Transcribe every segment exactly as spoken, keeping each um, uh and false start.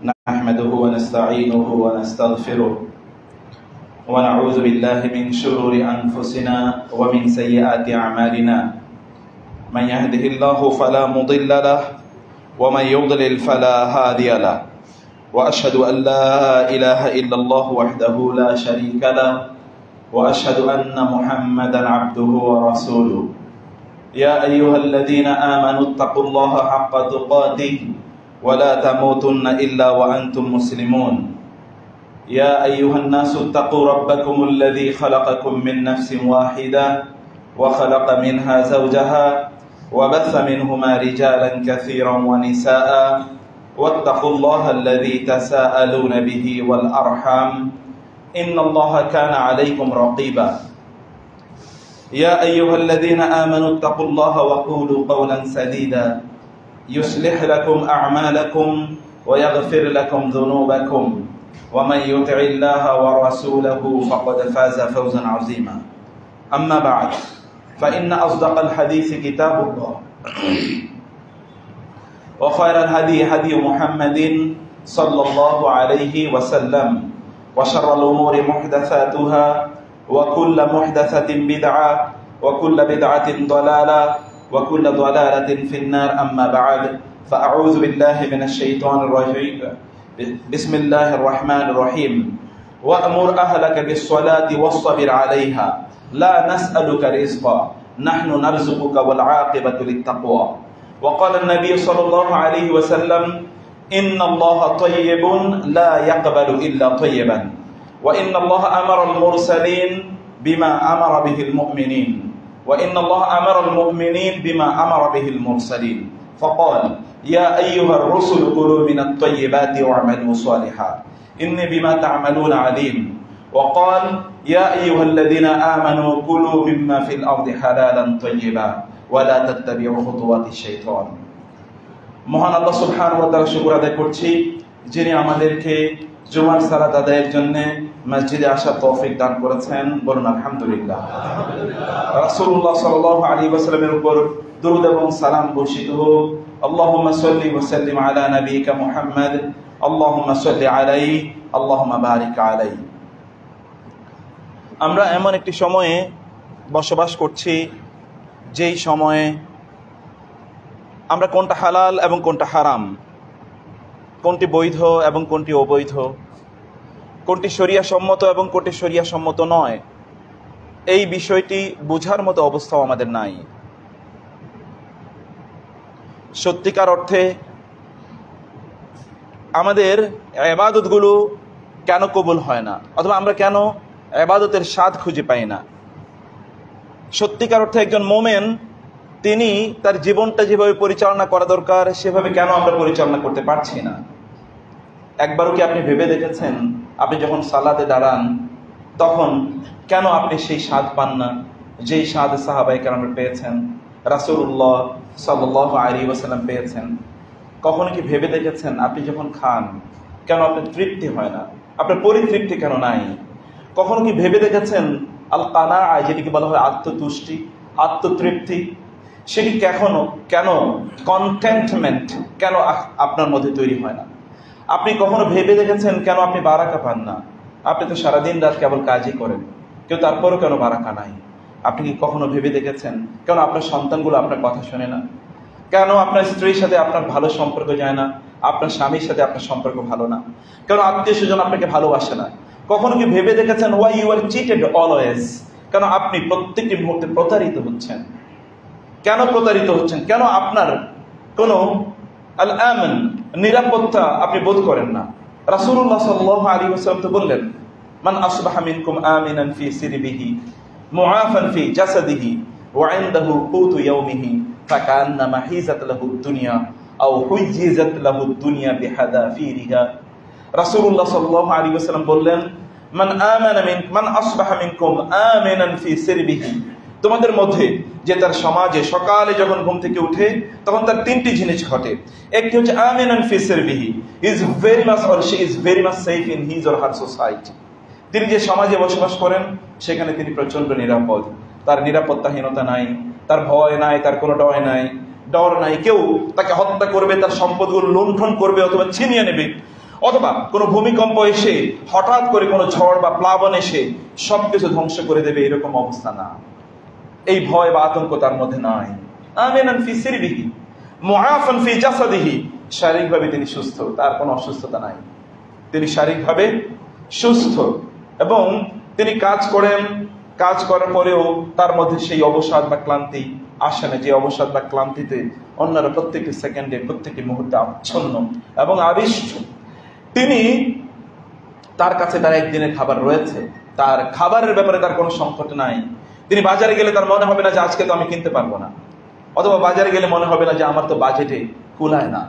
نحمده ونستعينه ونستغفره ونعوذ بالله من شرور أنفسنا ومن سيئات أعمالنا من يهده الله فلا مضل له ومن يضلل فلا هادي له وأشهد أن لا إله إلا الله وحده لا شريك له وأشهد أن محمدا عبده ورسوله يا أيها الذين آمنوا اتقوا الله حق تقاته ولا تموتن إلا وأنتم مسلمون يا أيها الناس اتقوا ربكم الذي خلقكم من نفس واحدة وخلق منها زوجها وبث منهما رجالا كثيرا ونساء واتقوا الله الذي تساءلون به والأرحام إن الله كان عليكم رقيبا يا أيها الذين آمنوا اتقوا الله وقولوا قولا سديدا يصلح لكم أعمالكم ويغفر لكم ذنوبكم ومن يطع الله ورسوله فقد فاز فوزا عظيما أما بعد فإن أصدق الحديث كتاب الله وخير الهدي هدي محمد صلى الله عليه وسلم وشر الأمور محدثاتها وكل محدثة بدعة وكل بدعة ضلالة وكل ضلالة في النار أما بعد فأعوذ بالله من الشيطان الرجيم بسم الله الرحمن الرحيم وأمر أهلك بالصلاة واصطبر عليها لا نسألك رزقا نحن نرزقك والعاقبة للتقوى وقال النبي صلى الله عليه وسلم إن الله طيب لا يقبل إلا طيبا وإن الله أمر المرسلين بما أمر به المؤمنين وإن الله أمر المؤمنين بما أمر به المرسلين فقال يا أيها الرسل كلوا من الطيبات واعملوا صالحا إني بما تعملون عليم وقال يا أيها الذين آمنوا كلوا مما في الأرض حلالا طيبا ولا تتبعوا خطوات الشيطان মহান আল্লাহ সুবহানাহু ওয়া তাআলা শুকর আদায় করছি যিনি আমাদেরকে জুমার সালাত আদায়ের জন্য মসজিদে আসার তৌফিক দান করেছেন বলুন আলহামদুলিল্লাহ রাসূলুল্লাহ সাল্লাল্লাহু আলাইহি ওয়াসাল্লামের উপর দরুদ এবং সালাম বর্ষিত হোক আল্লাহুম্মা সাল্লি ওয়া সাল্লিম আলা নাবিয়িকা মুহাম্মদ আল্লাহুম্মা সাল্লি আলাইহি আল্লাহুম্মা বারিক আলাইহি আমরা এমন একটি সময়ে বসবাস করছি যেই সময়ে আমরা কোনটা হালাল এবং কোনটা হারাম, কোনটি বৈধ এবং কোনটি অবৈধ, কোনটি শরিয়া সম্মত এবং কোনটি শরিয়া সম্মত নয়, এই বিষয়টি বোঝার মতো অবস্থাও আমাদের নাই। সত্যিকার অর্থে আমাদের ইবাদতগুলো কেন কবুল হয় না, অথবা আমরা কেন ইবাদতের স্বাদ খুঁজে পাই না? সত্যিকার অর্থে একজন মোমেন তিনি তার জীবনটা যেভাবে পরিচালনা করা দরকার সেভাবে কেন আমরা পরিচালনা করতে পারছি না? একবারও কি আপনি ভেবে দেখেছেন আপনি যখন সালাতে দাঁড়ান তখন কেন আপনি সেই স্বাদ পান না যেই স্বাদ সাহাবায়ে কেরাম পেয়েছেন, রাসূলুল্লাহ সাল্লাল্লাহু আলাইহি ওয়াসাল্লাম পেয়েছেন? কখনো কি ভেবে দেখেছেন আপনি যখন খান কেন আপনার তৃপ্তি হয় না, আপনার পরিতৃপ্তি কেন নাই? কখনো কি ভেবে দেখেছেন আল কানাআ, যেটিকে বলা হয় আত্মতুষ্টি, আত্মতৃপ্তি, সেটি কখনো কেন কন্টেন্টমেন্ট কেন আপনার মধ্যে তৈরি হয় না? আপনি কখনো ভেবে দেখেছেন কেন আপনি বারাকা পান না? আপনি তো সারাদিন রাত কেবল কাজই করেন, কেউ তারপরও কেন বারাকা নাই? আপনি কি কখনো ভেবে দেখেছেন কেন আপনার সন্তানগুলো আপনার কথা শোনে না? কেন আপনার স্ত্রীর সাথে আপনার ভালো সম্পর্ক যায় না? আপনার স্বামীর সাথে আপনার সম্পর্ক ভালো না? কেন আত্মীয় স্বজন আপনাকে ভালোবাসে না? কখনো কি ভেবে দেখেছেন why you are cheated always, কেন আপনি প্রত্যেকটি মুহূর্তে প্রতারিত হচ্ছেন? কেন প্রতারিত হচ্ছেন? কেন আপনার কোনো আল আমান, নিরাপত্তা আপনি বোধ করেন না? রাসূলুল্লাহ সাল্লাল্লাহু আলাইহি ওয়াসাল্লাম তো বললেন মান আসবাহা মিনকুম আমিনান ফি সিরবিহি মুআফান ফি জাসাদিহি ওয়া ইনদাহু কুতু ইয়াউমিহি ফাকান্নামা হিজাত লাহু দুনিয়া আও হুইজিজাত লাহু দুনিয়া বিহাদাফিরিহা। রাসূলুল্লাহ সাল্লাল্লাহু আলাইহি ওয়াসাল্লাম বললেন মান আমানা মিন মান আসবাহা মিনকুম আমিনান ফি সিরবিহি, তোমাদের মধ্যে যে তার সমাজে সকালে যখন ঘুম থেকে উঠে তখন তার তিনটি জিনিস ঘটে। একটি হচ্ছে আমিনান ফি সিরবিহি, is very much or she is very much safe in his or her society. তিনি যে সমাজে বসবাস করেন সেখানে তিনি প্রচন্ড নিরাপদ, তার নিরাপত্তাহীনতা নাই, তার ভয় নাই, তার কোনো ডর নাই, ডর নাই কেউ তাকে হত্যা করবে, তার সম্পদগুলো লুণ্ঠন করবে অথবা ছিনিয়ে নেবে, অথবা কোনো ভূমিকম্প এসে হঠাৎ করে কোনো ঝড় বা প্লাবন এসে সবকিছু ধ্বংস করে দেবে এরকম অবস্থা না। এই ভয় বা আতঙ্ক তার মধ্যে নাই। আমিনান ফি সিরবিহি মুআফান ফি জাসাদিহি, শারীরিকভাবে তিনি সুস্থ, তার কোনো অসুস্থতা নাই, তিনি শারীরিকভাবে সুস্থ এবং তিনি কাজ করেন, কাজ করার পরেও তার মধ্যে সেই অবসাদ বা ক্লান্তি আসে না, যে অবসাদ বা ক্লান্তিতে অন্যরা প্রত্যেকটি সেকেন্ডে প্রত্যেকটি মুহূর্তে আচ্ছন্ন এবং আবিষ্ট। তিনি তার কাছে তার একদিনের খাবার রয়েছে, তার খাবারের ব্যাপারে তার কোনো সংকট নাই। তিনি বাজারে গেলে তার মনে হবে না যে আজকে তো আমি কিনতে পারবো না, অথবা বাজারে গেলে মনে হবে না যে আমার তো বাজেটে কুলায় না।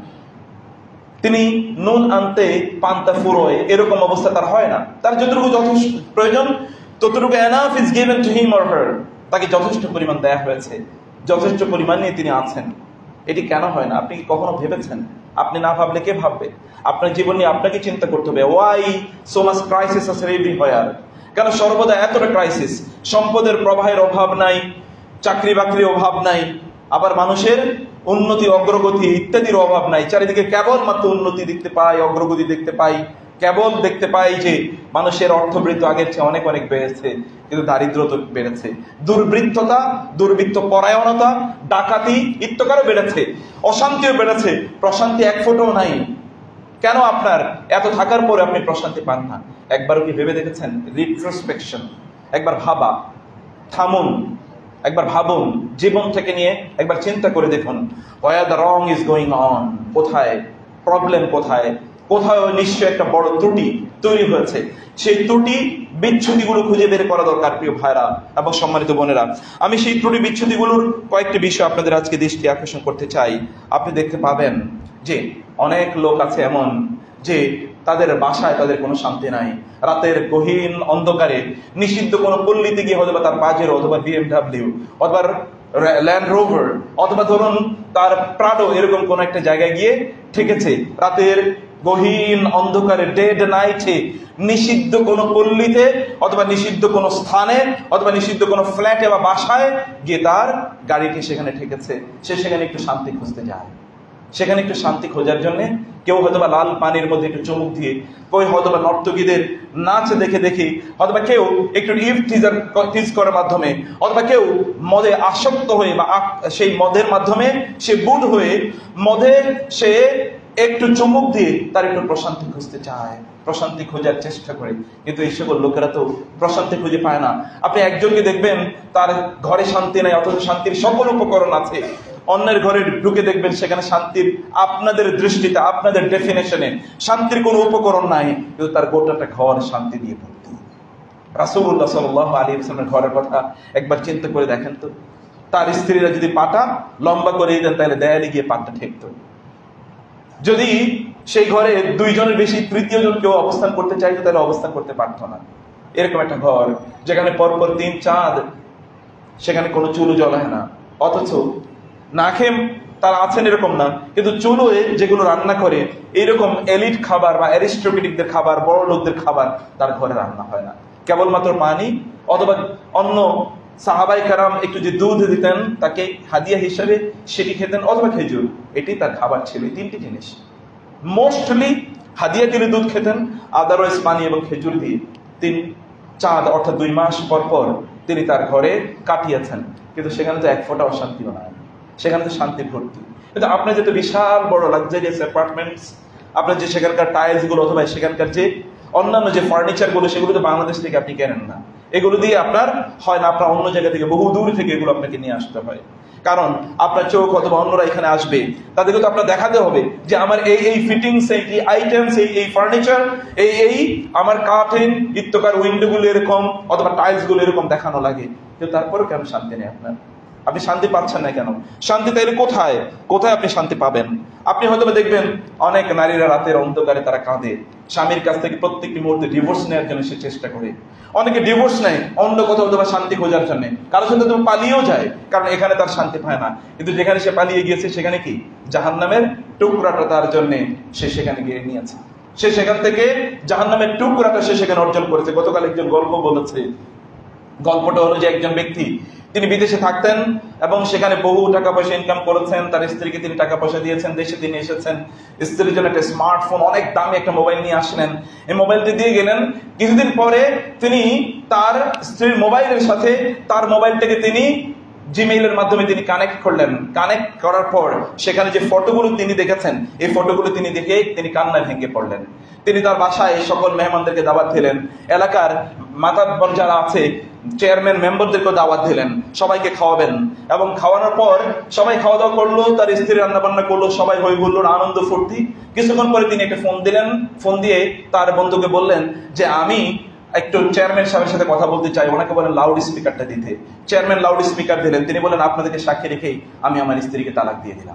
তিনি নুন আনতে পান্তা ফুরোয় এরকম অবস্থা তার হয় না। তার যতটুকু যথেষ্ট প্রয়োজন ততটুকু enough is given to him or her, তাকে যথেষ্ট পরিমাণ দেয়া হয়েছে, যথেষ্ট পরিমাণ নিয়ে তিনি আছেন। এটি কেন হয় না আপনি কি কখনো ভেবেছেন? আপনি না ভাবলে কে ভাববে? আপনার জীবন নিয়ে আপনাকে চিন্তা করতে হবে। ওয়াই সো মাচ ক্রাইসিস আছে এভরিহোয়ার? কেন সর্বদা এতটা ক্রাইসিস? সম্পদের প্রবাহের অভাব নাই, চাকরি বাকরির অভাব নাই, আবার মানুষের উন্নতি অগ্রগতি ইত্যাদির অভাব নাই। চারিদিকে কেবলমাত্র উন্নতি দেখতে পাই, অগ্রগতি দেখতে পাই, কেবল দেখতে পাই যে মানুষের অর্থবৃত্ত আগের চেয়ে অনেক অনেক বেড়েছে, কিন্তু দারিদ্র তো বেড়েছে, দুর্বৃত্ততা, দুর্বৃত্ত পরায়ণতা, ডাকাতি ইত্যাদিও বেড়েছে, অশান্তিও বেড়েছে, প্রশান্তি এক ফোঁটাও নাই। কেন আপনার এত থাকার পরে আপনি প্রশান্তি পান না? একবারও কি ভেবে দেখেছেন? রিট্রোস্পেকশন, একবার ভাবা, থামুন, একবার ভাবুন, জীবন থেকে নিয়ে একবার চিন্তা করে দেখুন, where the wrong is going on, কোথায় প্রবলেম, কোথায় কোথাও নিশ্চয় একটা বড় ত্রুটি তৈরি হয়েছে। সেই ত্রুটি বিচ্ছুতিগুলো খুঁজে বের করা দরকার প্রিয় ভাইরা এবং সম্মানিত বোনেরা। আমি সেই ত্রুটি বিচ্ছুতিগুলোর কয়েকটি বিষয় আপনাদের আজকে দৃষ্টি আকর্ষণ করতে চাই। আপনি দেখতে পাবেন যে অনেক লোক আছে এমন যে তাদের বাসায় তাদের কোনো শান্তি নাই। রাতের গহীন অন্ধকারে নিষিদ্ধ কোনো পল্লীতে গিয়ে হয়তো তার পাজেরো অথবা বিএমডাব্লিউ অথবা ল্যান্ড রোভার অথবা ধরুন তার প্রাডো এরকম কোন একটা জায়গায় গিয়ে ঠেকেছে। রাতের গহীন অন্ধকারে, ডেড নাইটে, নিষিদ্ধ কোনো পল্লীতে অথবা নিষিদ্ধ কোনো স্থানে অথবা নিষিদ্ধ কোনো ফ্ল্যাটে বা বাসায় গিয়ে তার গাড়িটি সেখানে ঠেকেছে। সে সেখানে একটু শান্তি খুঁজতে যায়। সেখানে একটু শান্তি খোঁজার জন্য কেউ হয়তোবা লাল পানির মধ্যে একটু চুমুক দিয়ে, কেউ হয়তোবা নর্তকীদের নাচ দেখে দেখে, অথবা কেউ একটু ইভ টিজার টিজ করার মাধ্যমে, অথবা কেউ মদে আসক্ত হয়ে বা সেই মদের মাধ্যমে সে বুঁদ হয়ে মদে সে একটু চুমুক দিয়ে তার একটু প্রশান্তি খুঁজতে চায়, প্রশান্তি খোঁজার চেষ্টা করে। কিন্তু এই সকল লোকেরা তো প্রশান্তি খুঁজে পায় না। আপনি একজনকে দেখবেন তার ঘরে শান্তি নাই, অথচ শান্তির সকল উপকরণ আছে। অন্যের ঘরে ঢুকে দেখবেন সেখানে শান্তির, আপনাদের দৃষ্টিতে, আপনাদের ডেফিনেশনে শান্তির কোনো উপকরণ নাই, কিন্তু তার গোটাটা ঘর শান্তি দিয়ে ভর্তি। রাসূলুল্লাহ সাল্লাল্লাহু আলাইহি ওয়াসাল্লামের ঘরের কথা একবার চিন্তা করে দেখেন তো। তার স্ত্রীরা যদি পাটা লম্বা করে দিতেন তাহলে দেয়ালে গিয়ে পাটটা ঠেকতো। যদি সেই ঘরে দুইজনের বেশি তৃতীয় জন কেউ অবস্থান করতে চাইতো তাহলে অবস্থান করতে পারতো না। এরকম একটা ঘর যেখানে পরপর তিন চাঁদ, সেখানে কোনো চুলো জ্বলায় না, অথচ না খেয়ে তারা আছেন এরকম না, কিন্তু চুলোয় যেগুলো রান্না করে এইরকম এলিট খাবার বা অ্যারিস্টোক্রেটিকদের খাবার, বড় লোকদের খাবার তার ঘরে রান্না হয় না। কেবলমাত্র পানি অথবা অন্য সাহাবাই কারাম একটু যে দুধ দিতেন তাকে হাদিয়া হিসাবে সেটি খেতেন, অথবা খেজুর, এটি তার খাবার ছিল। এই তিনটি জিনিস মোস্টলি হাদিয়া দিলে দুধ খেতেন, আদারওয়াইজ পানি এবং খেজুর দিয়ে তিন চাঁদ অর্থাৎ দুই মাস পর পর তিনি তার ঘরে কাটিয়েছেন। কিন্তু সেখানে তো এক ফোঁটা অশান্তিও নাই, সেখানে তো শান্তি ভর্তি। কিন্তু আপনার যে বিশাল বড় লাক্সারিয়াস অ্যাপার্টমেন্টস, আপনার যে সেখানকার টাইলস গুলো অথবা সেখানকার যে অন্যান্য যে ফার্নিচার গুলো, সেগুলো তো বাংলাদেশ থেকে আপনি কেনেন না। এগুলো দিয়ে আপনার হয় না, আপনার অন্য জায়গা থেকে, বহু দূর থেকে এগুলো আপনাকে নিয়ে আসতে হয়। কারণ আপনার চোখ অথবা অন্যরা এখানে আসবে, তাদেরকে তো আপনার দেখাতে হবে যে আমার এই এই ফিটিংস, এই এই আইটেমস, এই এই ফার্নিচার, এই এই আমার কার্টেন ইত্যাকার উইন্ডো গুলো এরকম অথবা টাইলস গুলো এরকম দেখানো লাগে। কিন্তু তারপরেও কেন শান্তি নেই আপনার? আপনি শান্তি পাচ্ছেন না কেন? শান্তি তাইলে কোথায়? কোথায় আপনি শান্তি পাবেন? আপনি হয়তো দেখবেন অনেক নারীরা রাতের অন্ধকারে তারা কাঁদে, স্বামীর কাছ থেকে প্রত্যেকটি মুহূর্তে ডিভোর্স নেওয়ার জন্য সে চেষ্টা করে। অনেকে ডিভোর্স নেয় অন্য কোথাও অথবা শান্তি খোঁজার জন্য, কারোর সাথে তো পালিয়েও যায়, কারণ এখানে তার শান্তি পায় না। কিন্তু যেখানে সে পালিয়ে গিয়েছে সেখানে কি জাহান্নামের টুকরাটা তার জন্য সে সেখানে গিয়ে নিয়েছে। সে সেখান থেকে জাহান্নামের টুকরাটা সে সেখানে অর্জন করেছে। গতকাল একজন গল্প বলেছে, গল্পটা হলো যে একজন ব্যক্তি তিনি বিদেশে থাকতেন এবং সেখানে বহু টাকা পয়সা ইনকাম করেছেন, তার স্ত্রীকে তিনি টাকা পয়সা দিয়েছেন, দেশে তিনি এসেছেন, স্ত্রীর জন্য একটা স্মার্টফোন, অনেক দামি একটা মোবাইল নিয়ে আসলেন, এই মোবাইলটি দিয়ে গেলেন। কিছুদিন পরে তিনি তার স্ত্রীর মোবাইলের সাথে তার মোবাইলটাকে তিনি জিমেইলের মাধ্যমে তিনি কানেক্ট করলেন। কানেক্ট করার পর সেখানে যে ফটোগুলো তিনি দেখেছেন, এই ফটোগুলো তিনি দেখে তিনি কান্নায় ভেঙে পড়লেন। তিনি তার বাসায় সকল মেহমানদেরকে দাওয়াত দিলেন, এলাকার মাতাব্বর যারা আছে চেয়ারম্যান মেম্বারদেরকে দাওয়াত দিলেন, সবাইকে খাওয়াবেন। এবং খাওয়ানোর পর সবাই খাওয়া দাওয়া করলো, তার স্ত্রী রান্না বান্না করলো, সবাই হই হুল্লোড় আনন্দ ফুর্তি। কিছুক্ষণ পরে তিনি একটা ফোন দিলেন, ফোন দিয়ে তার বন্ধুকে বললেন যে আমি একটু চেয়ারম্যান সাহেবের সাথে কথা বলতে চাই, ওনাকে বলেন লাউড স্পিকারটা দিতে। চেয়ারম্যান লাউড স্পিকার দিলেন, তিনি বলেন আপনাদেরকে সাক্ষী রেখেই আমি আমার স্ত্রীকে তালাক দিয়ে দিলাম।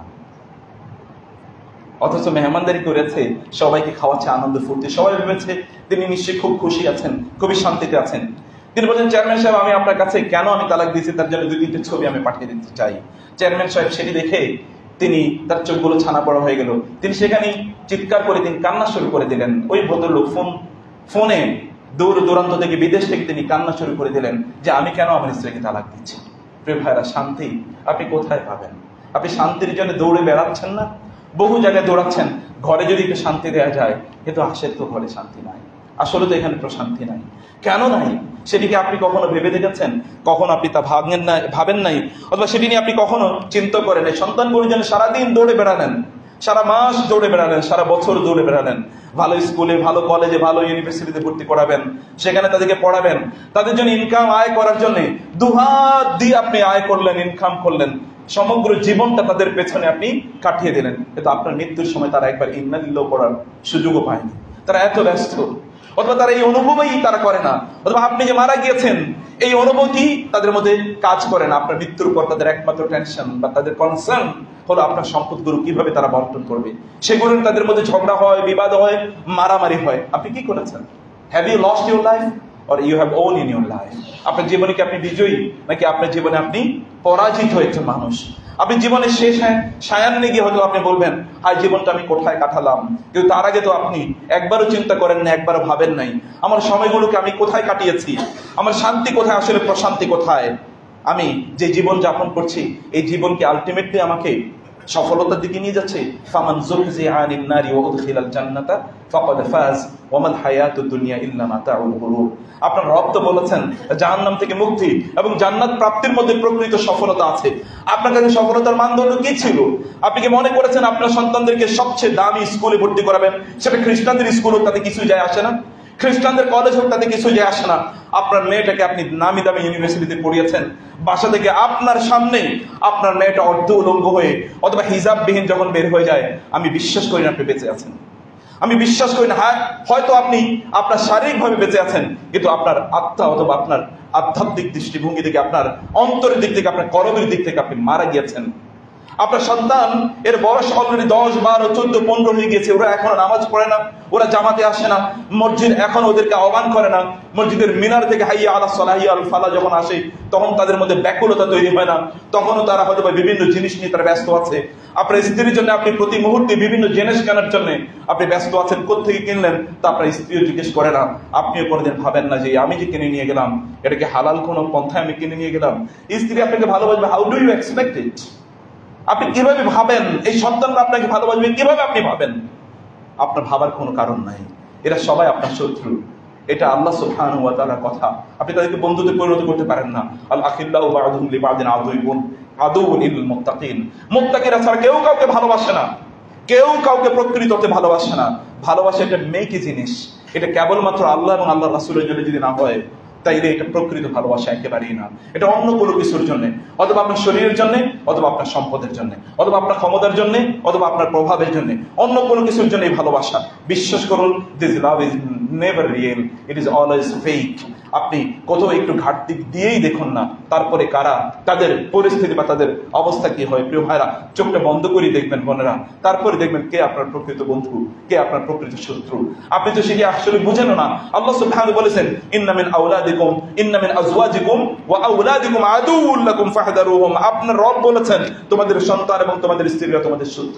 অথচ মেহমানদারি করেছে, সবাইকে খাওয়াচ্ছে আনন্দ ফুর্তি, সবাই ভেবেছে তিনি নিশ্চয়ই খুব খুশি আছেন, খুবই শান্তিতে আছেন। তিনি বলেন চেয়ারম্যান সাহেব আমি আপনার কাছে কেন আমি তালাক দিয়েছি তার জন্য দুই তিনটে ছবি আমি পাঠিয়ে দিতে চাই। চেয়ারম্যান সাহেব সেটি দেখে তিনি তার চোখগুলো ছানা পড়া হয়ে গেল, তিনি সেখানেই চিৎকার করে তিনি কান্না শুরু করে দিলেন। ওই ভদ্রলোক ফোন ফোনে দূর দূরান্ত থেকে বিদেশ থেকে তিনি কান্না শুরু করে দিলেন যে আমি কেন আমার স্ত্রীকে তালাক দিচ্ছি। প্রিয় ভাইরা, শান্তি আপনি কোথায় পাবেন? আপনি শান্তির জন্য দৌড়ে বেড়াচ্ছেন না, বহু জায়গায় দৌড়াচ্ছেন। ঘরে যদি একটু শান্তি দেওয়া যায়, কিন্তু আসলে তো ঘরে শান্তি নাই, আসলে তো এখানে প্রশান্তি নাই। কেন নাই সেটিকে আপনি কখনো ভেবে দেখেছেন? কখনো আপনি তা ভাবেন না ভাবেন নাই অথবা সেটি নিয়ে আপনি কখনো চিন্তা করেন? সন্তান পরিজনে সারাদিন দৌড়ে বেড়ালেন, সারা মাস দৌড়ে বেড়ালেন, সারা বছর দৌড়ে বেড়ালেন, ভালো স্কুলে, ভালো কলেজে, ভালো ইউনিভার্সিটিতে ভর্তি করাবেন, সেখানে তাদেরকে পড়াবেন, তাদের জন্য ইনকাম আয় করার জন্য দুহাত দিয়ে আপনি আয় করলেন, ইনকাম করলেন, সমগ্র জীবনটা তাদের পেছনে আপনি কাটিয়ে দিলেন। কিন্তু আপনার মৃত্যুর সময় তারা একবার ইন্না লিল্লাহ পড়ার সুযোগও পায়নি, তারা এত ব্যস্ত, অথবা তারা এই অনুভবই তারা করে না, অথবা আপনি যে মারা গিয়েছেন এই অনুভূতি তাদের মধ্যে কাজ করে না। আপনার মৃত্যুর পর তাদের একমাত্র টেনশন বা তাদের কনসার্ন হলো আপনার সম্পদগুলো কিভাবে তারা বন্টন করবে। সেগুলো তাদের মধ্যে ঝগড়া হয়, বিবাদ হয়, মারামারি হয়। আপনি কি করেছেন? Have you lost your life or you have won in your life? আপনার জীবনে কি আপনি বিজয়ী, নাকি আপনার জীবনে আপনি পরাজিত হয়েছে মানুষ? আপনি জীবনের শেষ সায়ান্নে গিয়ে হয়তো আপনি বলবেন আর জীবনটা আমি কোথায় কাটালাম, কিন্তু তার আগে তো আপনি একবারও চিন্তা করেন না, একবারও ভাবেন নাই আমার সময়গুলোকে আমি কোথায় কাটিয়েছি, আমার শান্তি কোথায়, আসলে প্রশান্তি কোথায়। আমি যে জীবন যাপন করছি এই জীবন কি আলটিমেটলি আমাকে সফলতার দিকে নিয়ে যাচ্ছে? ফামান যুহজিহা আনিন নারি ওয়া উদখিলাল জান্নাতা ফাকাদ ফাজ ওয়া মাল হায়াতুদ দুনিয়া ইল্লা মাতাউল গুরুর। আপনার রব তো বলেছেন জাহান্নাম থেকে মুক্তি এবং জান্নাত প্রাপ্তির মধ্যে প্রকৃত সফলতা আছে। আপনার কাছে সফলতার মানদণ্ড কি ছিল? আপনি কি মনে করেছেন আপনার সন্তানদেরকে সবচেয়ে দামি স্কুলে ভর্তি করাবেন? সেটা খ্রিস্টানদের স্কুল হোক, তাতে কিছুই যায় আসে না। খ্রিস্টানদের কলেজ হোক, তাতে কিছু যায় আসে না। আপনার মেয়েটাকে আপনি নামি দামি ইউনিভার্সিটিতে পড়িয়েছেন, বাসা থেকে আপনার সামনে আপনার মেয়েটা অর্ধ উলঙ্গ হয়ে অথবা হিজাববিহীন যখন বের হয়ে যায়, আমি বিশ্বাস করি না আপনি বেঁচে আছেন। আমি বিশ্বাস করি না। হ্যাঁ, হয়তো আপনি আপনার শারীরিকভাবে বেঁচে আছেন, কিন্তু আপনার আত্মা অথবা আপনার আধ্যাত্মিক দৃষ্টিভঙ্গি থেকে, আপনার অন্তরের দিক থেকে, আপনার কর্মের দিক থেকে আপনি মারা গিয়েছেন। আপনার সন্তান এর বয়স অলরেডি দশ বারো চোদ্দ পনেরো হয়ে গেছে, ওরা এখনো নামাজ পড়ে না, ওরা জামাতে আসে না, মসজিদ এখন ওদেরকে আহ্বান করে না, মসজিদের মিনার থেকে হাইয়া আলা সালাহ হাইয়া আল ফালাহ যখন আসে তখন তাদের মধ্যে ব্যাকুলতা তৈরি হয় না, তখনও তারা হয়তো বিভিন্ন জিনিস নিয়ে তারা ব্যস্ত আছে। আপনার স্ত্রীর জন্য আপনি প্রতি মুহূর্তে বিভিন্ন জিনিস কেনার জন্য আপনি ব্যস্ত আছেন, কোত্থেকে কিনলেন তা আপনার স্ত্রীও জিজ্ঞেস করে না। আপনিও কোনোদিন ভাবেন না যে আমি যে কিনে নিয়ে গেলাম এটাকে হালাল কোনো পন্থায় আমি কিনে নিয়ে গেলাম। স্ত্রী আপনাকে ভালোবাসবে, how do you expect it? আপনি কিভাবে ভাবেন এই সন্তানরা আপনাকে ভালোবাসবে? কিভাবে আপনি ভাবেন? আপনার ভাবার কোনো কারণ নাই। এরা সবাই আপনার শত্রু, এটা আল্লাহ সুবহানাহু ওয়া তাআলার কথা। আপনি তাদেরকে বন্ধুতে পরিণত করতে পারেন না। আল আখিল্লাহু বা'দুহুম লিবা'দিন আদুউন আদুউন লিল মুত্তাকিন। মুত্তাকিরা ছাড়া কেউ কাউকে ভালোবাসে না, কেউ কাউকে প্রকৃততে ভালোবাসে না। ভালোবাসা এটা মেকি জিনিস, এটা কেবলমাত্র আল্লাহ এবং আল্লাহর রাসূলের জন্য যদি না হয় তাইলে এটা প্রকৃত ভালোবাসা একেবারেই না। এটা অন্য কোনো কিছুর জন্য, অথবা আপনার শরীরের জন্য, অথবা আপনার সম্পদের জন্য, অথবা আপনার ক্ষমতার জন্য, অথবা আপনার প্রভাবের জন্য, অন্য কোনো কিছুর জন্য এই ভালোবাসা। বিশ্বাস করুন, this love is never real, it is always fake. আপনি কোথাও একটু ঘাটতি দিয়েই দেখুন না তারপরে কারা, তাদের পরিস্থিতি বা তাদের অবস্থা কি হয়। প্রিয় ভাইরা, চোখটা বন্ধ করে দেখবেন বোনেরা, তারপরে দেখবেন কে আপনার প্রকৃত বন্ধু, কে আপনার প্রকৃত শত্রু। আপনি তো সেটি আসলে বুঝেন না। আল্লাহ সুবহানাহু বলেছেন ইন্না মিন আওলাদিকুম ইন্না মিন আজওয়াজিকুম ওয়া আওলাদিকুম আদুউল লাকুম ফাহদারুহুম। আপনার রব বলেছেন তোমাদের সন্তান এবং তোমাদের স্ত্রীরা তোমাদের শত্রু।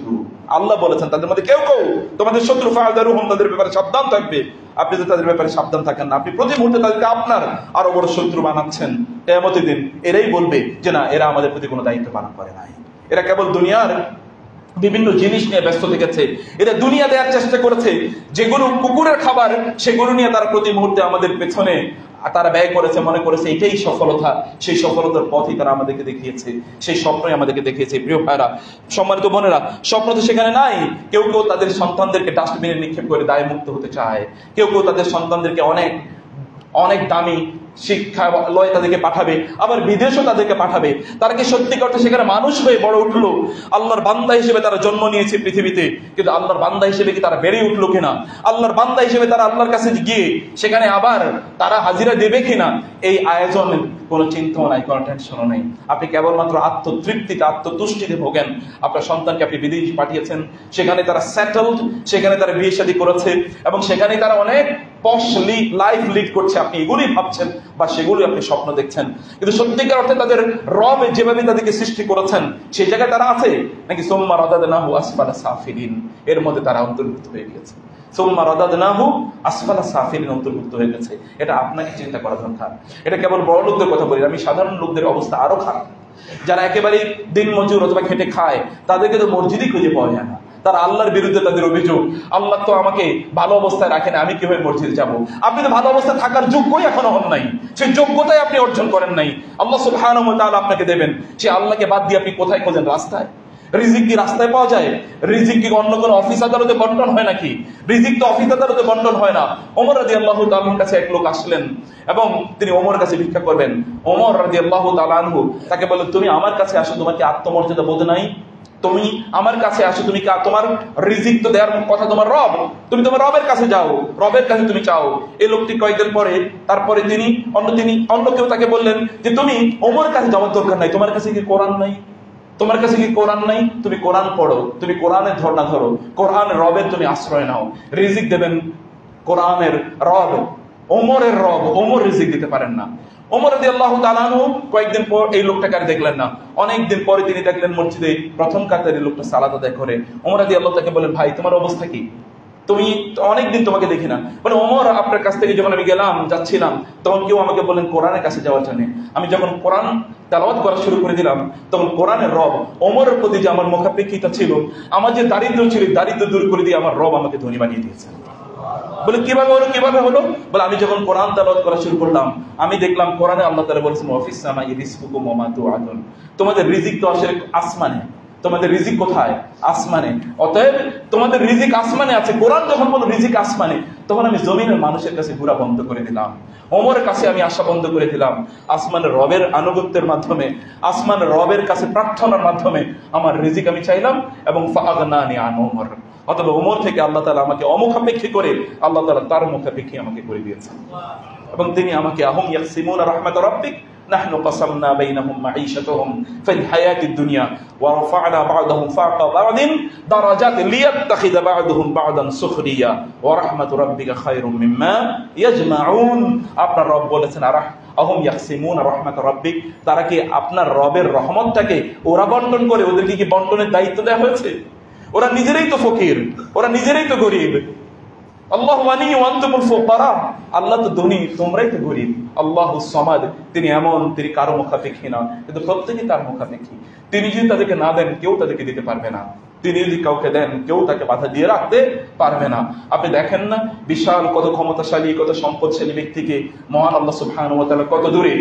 আল্লাহ বলেছেন তাদের মধ্যে কেউ কেউ তোমাদের শত্রু ফাহদারুহুম, তাদের ব্যাপারে সাবধান থাকবে। আপনি তো তাদের ব্যাপারে সাবধান থাকেন না, আপনি প্রতি মুহূর্তে তাদেরকে আপনার আরো বড় শত্রু বানাচ্ছেন। কিয়ামতের দিন এরাই বলবে যে না, এরা আমাদের প্রতি কোনো দায়িত্ব পালন করে নাই, এরা কেবল দুনিয়ার বিভিন্ন জিনিস নিয়ে ব্যস্ত থেকেছে, এরা দুনিয়া দেওয়ার চেষ্টা করেছে। যেগুলো কুকুরের খাবার সেগুলো নিয়ে তারা প্রতি মুহূর্তে আমাদের পেছনে তারা ব্যয় করেছে, মনে করেছে এটাই সফলতা। সেই সফলতার পথই তারা আমাদেরকে দেখিয়েছে, সেই স্বপ্নই আমাদেরকে দেখিয়েছে। প্রিয় ভাইরা, সম্মানিত বোনেরা, স্বপ্ন তো সেখানে নাই। কেউ কেউ তাদের সন্তানদেরকে ডাস্টবিনে নিক্ষেপ করে দায় মুক্ত হতে চায়, কেউ কেউ তাদের সন্তানদেরকে অনেক অনেক দামি শিক্ষালয়ে তাদেরকে পাঠাবে, আবার বিদেশও তাদেরকে পাঠাবে। তারা কি সত্যি করতে সেখানে মানুষ হয়ে বড় উঠলো? আল্লাহর বান্দা হিসেবে তারা জন্ম নিয়েছে পৃথিবীতে, কিন্তু আল্লাহর বান্দা হিসেবে কি তারা বেড়ে উঠলো কিনা? আল্লাহর বান্দা হিসেবে তারা আল্লাহর কাছে গিয়ে সেখানে আবার তারা হাজিরা দেবে কিনা, এই আয়োজনের কোনো চিন্তাও নাই, কোনো টেনশনও নেই। আপনি কেবলমাত্র আত্মতৃপ্তিতে আত্মতুষ্টিতে ভোগেন। আপনার সন্তানকে আপনি বিদেশ পাঠিয়েছেন, সেখানে তারা সেটেলড, সেখানে তারা বিয়ে শাদী করেছে এবং সেখানে তারা অনেক পশ লাইফ লিড করছে। আপনি এগুলোই ভাবছেন বা সেগুলোই আপনি স্বপ্ন দেখছেন, কিন্তু সত্যিকার অর্থে তাদের রব যেভাবে তাদেরকে সৃষ্টি করেছেন সেই জায়গায় তারা আছে নাকি? সুম্মা রাদাদনাহু আসফালা সাফিলিন, এর মধ্যে তারা অন্তর্ভুক্ত হয়ে গেছে। সুম্মা রাদাদনাহু আসফালা সাফিলিন, অন্তর্ভুক্ত হয়ে গেছে। এটা আপনাকে চিন্তা করা দরকার। এটা কেবল বড় লোকদের কথা বলি, আমি সাধারণ লোকদের অবস্থা আরো খারাপ। যারা একেবারে দিন মজুর অথবা খেটে খায়, তাদেরকে তো মসজিদই খুঁজে পাওয়া যায় না। তারা আল্লাহর বিরুদ্ধে তাদের অভিযোগ, আল্লাহ তো আমাকে ভালো অবস্থায় রাখেন, আমি কিভাবে মসজিদে যাব? আপনি তো ভালো অবস্থায় থাকার যোগ্যই এখনো হন নাই, সেই যোগ্যতাই আপনি অর্জন করেন নাই। আল্লাহ সুবহানাহু ওয়া তাআলা আপনাকে দেবেন, সে আল্লাহকে বাদ দিয়ে আপনি কোথায় খোঁজেন? রাস্তায়? রিজিক কি রাস্তায় পাওয়া যায়? রিজিক কি অন্য কোনো অফিস আদালতে বন্টন হয় নাকি? রিজিক তো অফিস আদালতে বন্টন হয় না। ওমর রাদিয়াল্লাহু তাআলার কাছে এক লোক আসলেন এবং তিনি ওমরের কাছে ভিক্ষা করবেন। ওমর রাদিয়াল্লাহু তাআলা আনহু তাকে বললেন, তুমি আমার কাছে আসো, তোমার কি আত্মমর্যাদা বোধ নাই? তুমি আমার কাছে আসো, তুমি তোমার রিজিক তো দেওয়ার কথা তোমার রব, তুমি তোমার রবের কাছে যাও, রবের কাছে তুমি চাও। এই লোকটি কয়েকদিন পরে তারপরে তিনি অন্য তিনি অন্য কেউ তাকে বললেন যে তুমি ওমরের কাছে যাওয়ার দরকার নাই, তোমার কাছে কি কোরআন নাই? তোমার কাছে কি কোরআন নাই? তুমি কোরআন পড়ো, তুমি কোরআনের ধর্ণা ধরো, কোরআন রবের তুমি আশ্রয় নাও। রিজিক দেবেন কোরআনের রব, ওমরের রব। ওমর রিজিক দিতে পারেন না। ওমর রাদিয়াল্লাহু তাআলা আনহু কয়েকদিন পর এই লোকটাকে আর দেখলেন না। অনেকদিন পরে তিনি দেখলেন মসজিদে প্রথম কাতারে এই লোকটা সালাত আদায় করে। ওমর রাদিয়াল্লাহু তাকে বলেন, ভাই তোমার অবস্থা কি? তুমি অনেকদিন তোমাকে দেখি না। মানে ওমর, আপনার কাছ থেকে যখন আমি গেলাম যাচ্ছিলাম তখন কেউ আমাকে বললেন কোরআনের কাছে যাওয়ার জন্য। আমি যখন কোরআন তেলাওয়াত করা শুরু করে দিলাম তখন কোরআনের রব ওমরের প্রতি যে আমার মুখাপেক্ষিতা ছিল, আমার যে দারিদ্র ছিল, দারিদ্র দূর করে দিয়ে আমার রব আমাকে ধনী বানিয়ে দিয়েছেন। বলে কিভাবে হলো? কিভাবে হলো? বলে আমি যখন কোরআন তেলাওয়াত করা শুরু করলাম আমি দেখলাম কোরআনে আল্লাহ তাআলা বলেছেন, ওয়াফিস সামাই রিজকুকুম ওয়া মা তুআদুন, তোমাদের রিজিক তো আসলে আসমানে। তোমাদের রিজিক কোথায়? আসমানে। অতএব তোমাদের রিজিক আসমানে আছে। কোরআন যখন বলল রিজিক আসমানে, তখন আমি জমিনের মানুষের কাছে ঘোরা বন্ধ করে দিলাম, ওমরের কাছে আমি আসা বন্ধ করে দিলাম। আসমানের রবের আনুগত্যের মাধ্যমে, আসমানের রবের কাছে প্রার্থনার মাধ্যমে আমার রিজিক আমি চাইলাম এবং ফাআগনানি আন ওমর। অথবা ওমর থেকে আল্লাহ তাআলা আমাকে অমুখাপেক্ষী করে আল্লাহ তাআলা তার মুখাপেক্ষী আমাকে করে দিয়েছেন এবং তিনি আমাকে আহুম ইয়াকসিমুনা রাহমাত রাব্বিক নাহনু কাসামনা বাইনাহুম মাঈশাতাহুম ফিল হায়াতিদ দুনিয়া ওয়া রাফা'না বা'দাহুম ফাওকা বা'দিন দারাজাত লিয়াত্তাখিযা বা'দুহুম বা'দান সুখরিয়া ওয়া রাহমাতু রাব্বিকা খায়রুম মিম্মা ইয়াজমাউন। আপনার রব বলেছেন আর আহুম ইয়াকসিমুনা রাহমাত রাব্বিক, তারা কি আপনার রবের রহমতটাকে ওরা বন্টন করে? ওদেরকে কি বন্টনের দায়িত্ব দেওয়া হয়েছে? ওরা নিজেরাই তো ফকির, ওরা নিজেরাই তো গরিব। আল্লাহু ওয়ানি ওয়া আনতুমুল ফুকারা, আল্লাহ তো ধনী, তোমরাই তো গরিব। আল্লাহুস সামাদ, তিনি এমন, তিনি কারো মুখাপেক্ষী না, কিন্তু প্রত্যেকেই তার মুখাপেক্ষী। তিনি যদি তাদেরকে না দেন কেউ তাদেরকে দিতে পারবে না, তিনি যদি কাউকে দেন কেউ তাকে বাধা দিয়ে রাখতে পারবে না। আপনি দেখেন না বিশাল কত ক্ষমতাশালী, কত সম্পদশালী ব্যক্তিকে মহান আল্লাহ সুবহানাহু ওয়া তাআলা কত দূরে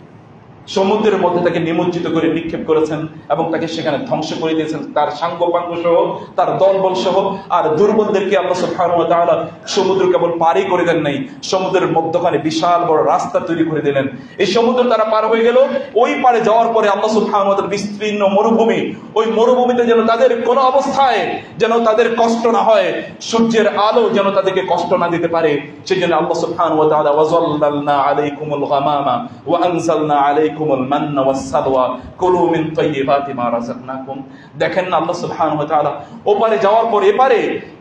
সমুদ্রের মধ্যে তাকে নিমজ্জিত করে নিক্ষেপ করেছেন এবং তাকে সেখানে ধ্বংস করে দিয়েছেন, তার সাঙ্গপাঙ্গ সহ, তার দলবল সহ। আর দুর্বলদেরকে আল্লাহ সুবহানাহু ওয়া তাআলা সমুদ্র কেবল পারই করে দেন নাই, সমুদ্রের মধ্যখানে বিশাল বড় রাস্তা তৈরি করে দিলেন। এই সমুদ্র তারা পার হয়ে গেল। ওই পারে যাওয়ার পরে আল্লাহ সুবহানাহু ওয়া তাআলা বিস্তীর্ণ মরুভূমি, ওই মরুভূমিতে যেন তাদের কোনো অবস্থায় যেন তাদের কষ্ট না হয়, সূর্যের আলো যেন তাদেরকে কষ্ট না দিতে পারে, সেজন্য আল্লাহ সুবহানাহু ওয়া তাআলা ওয়াযাল্লালনা আলাইকুমুল গামামা ওয়া আনজালনা আলাইকুম দেখেন না আল্লাহ সুবহানাহু ওয়া তাআলা ওপারে যাওয়ার পর এপারে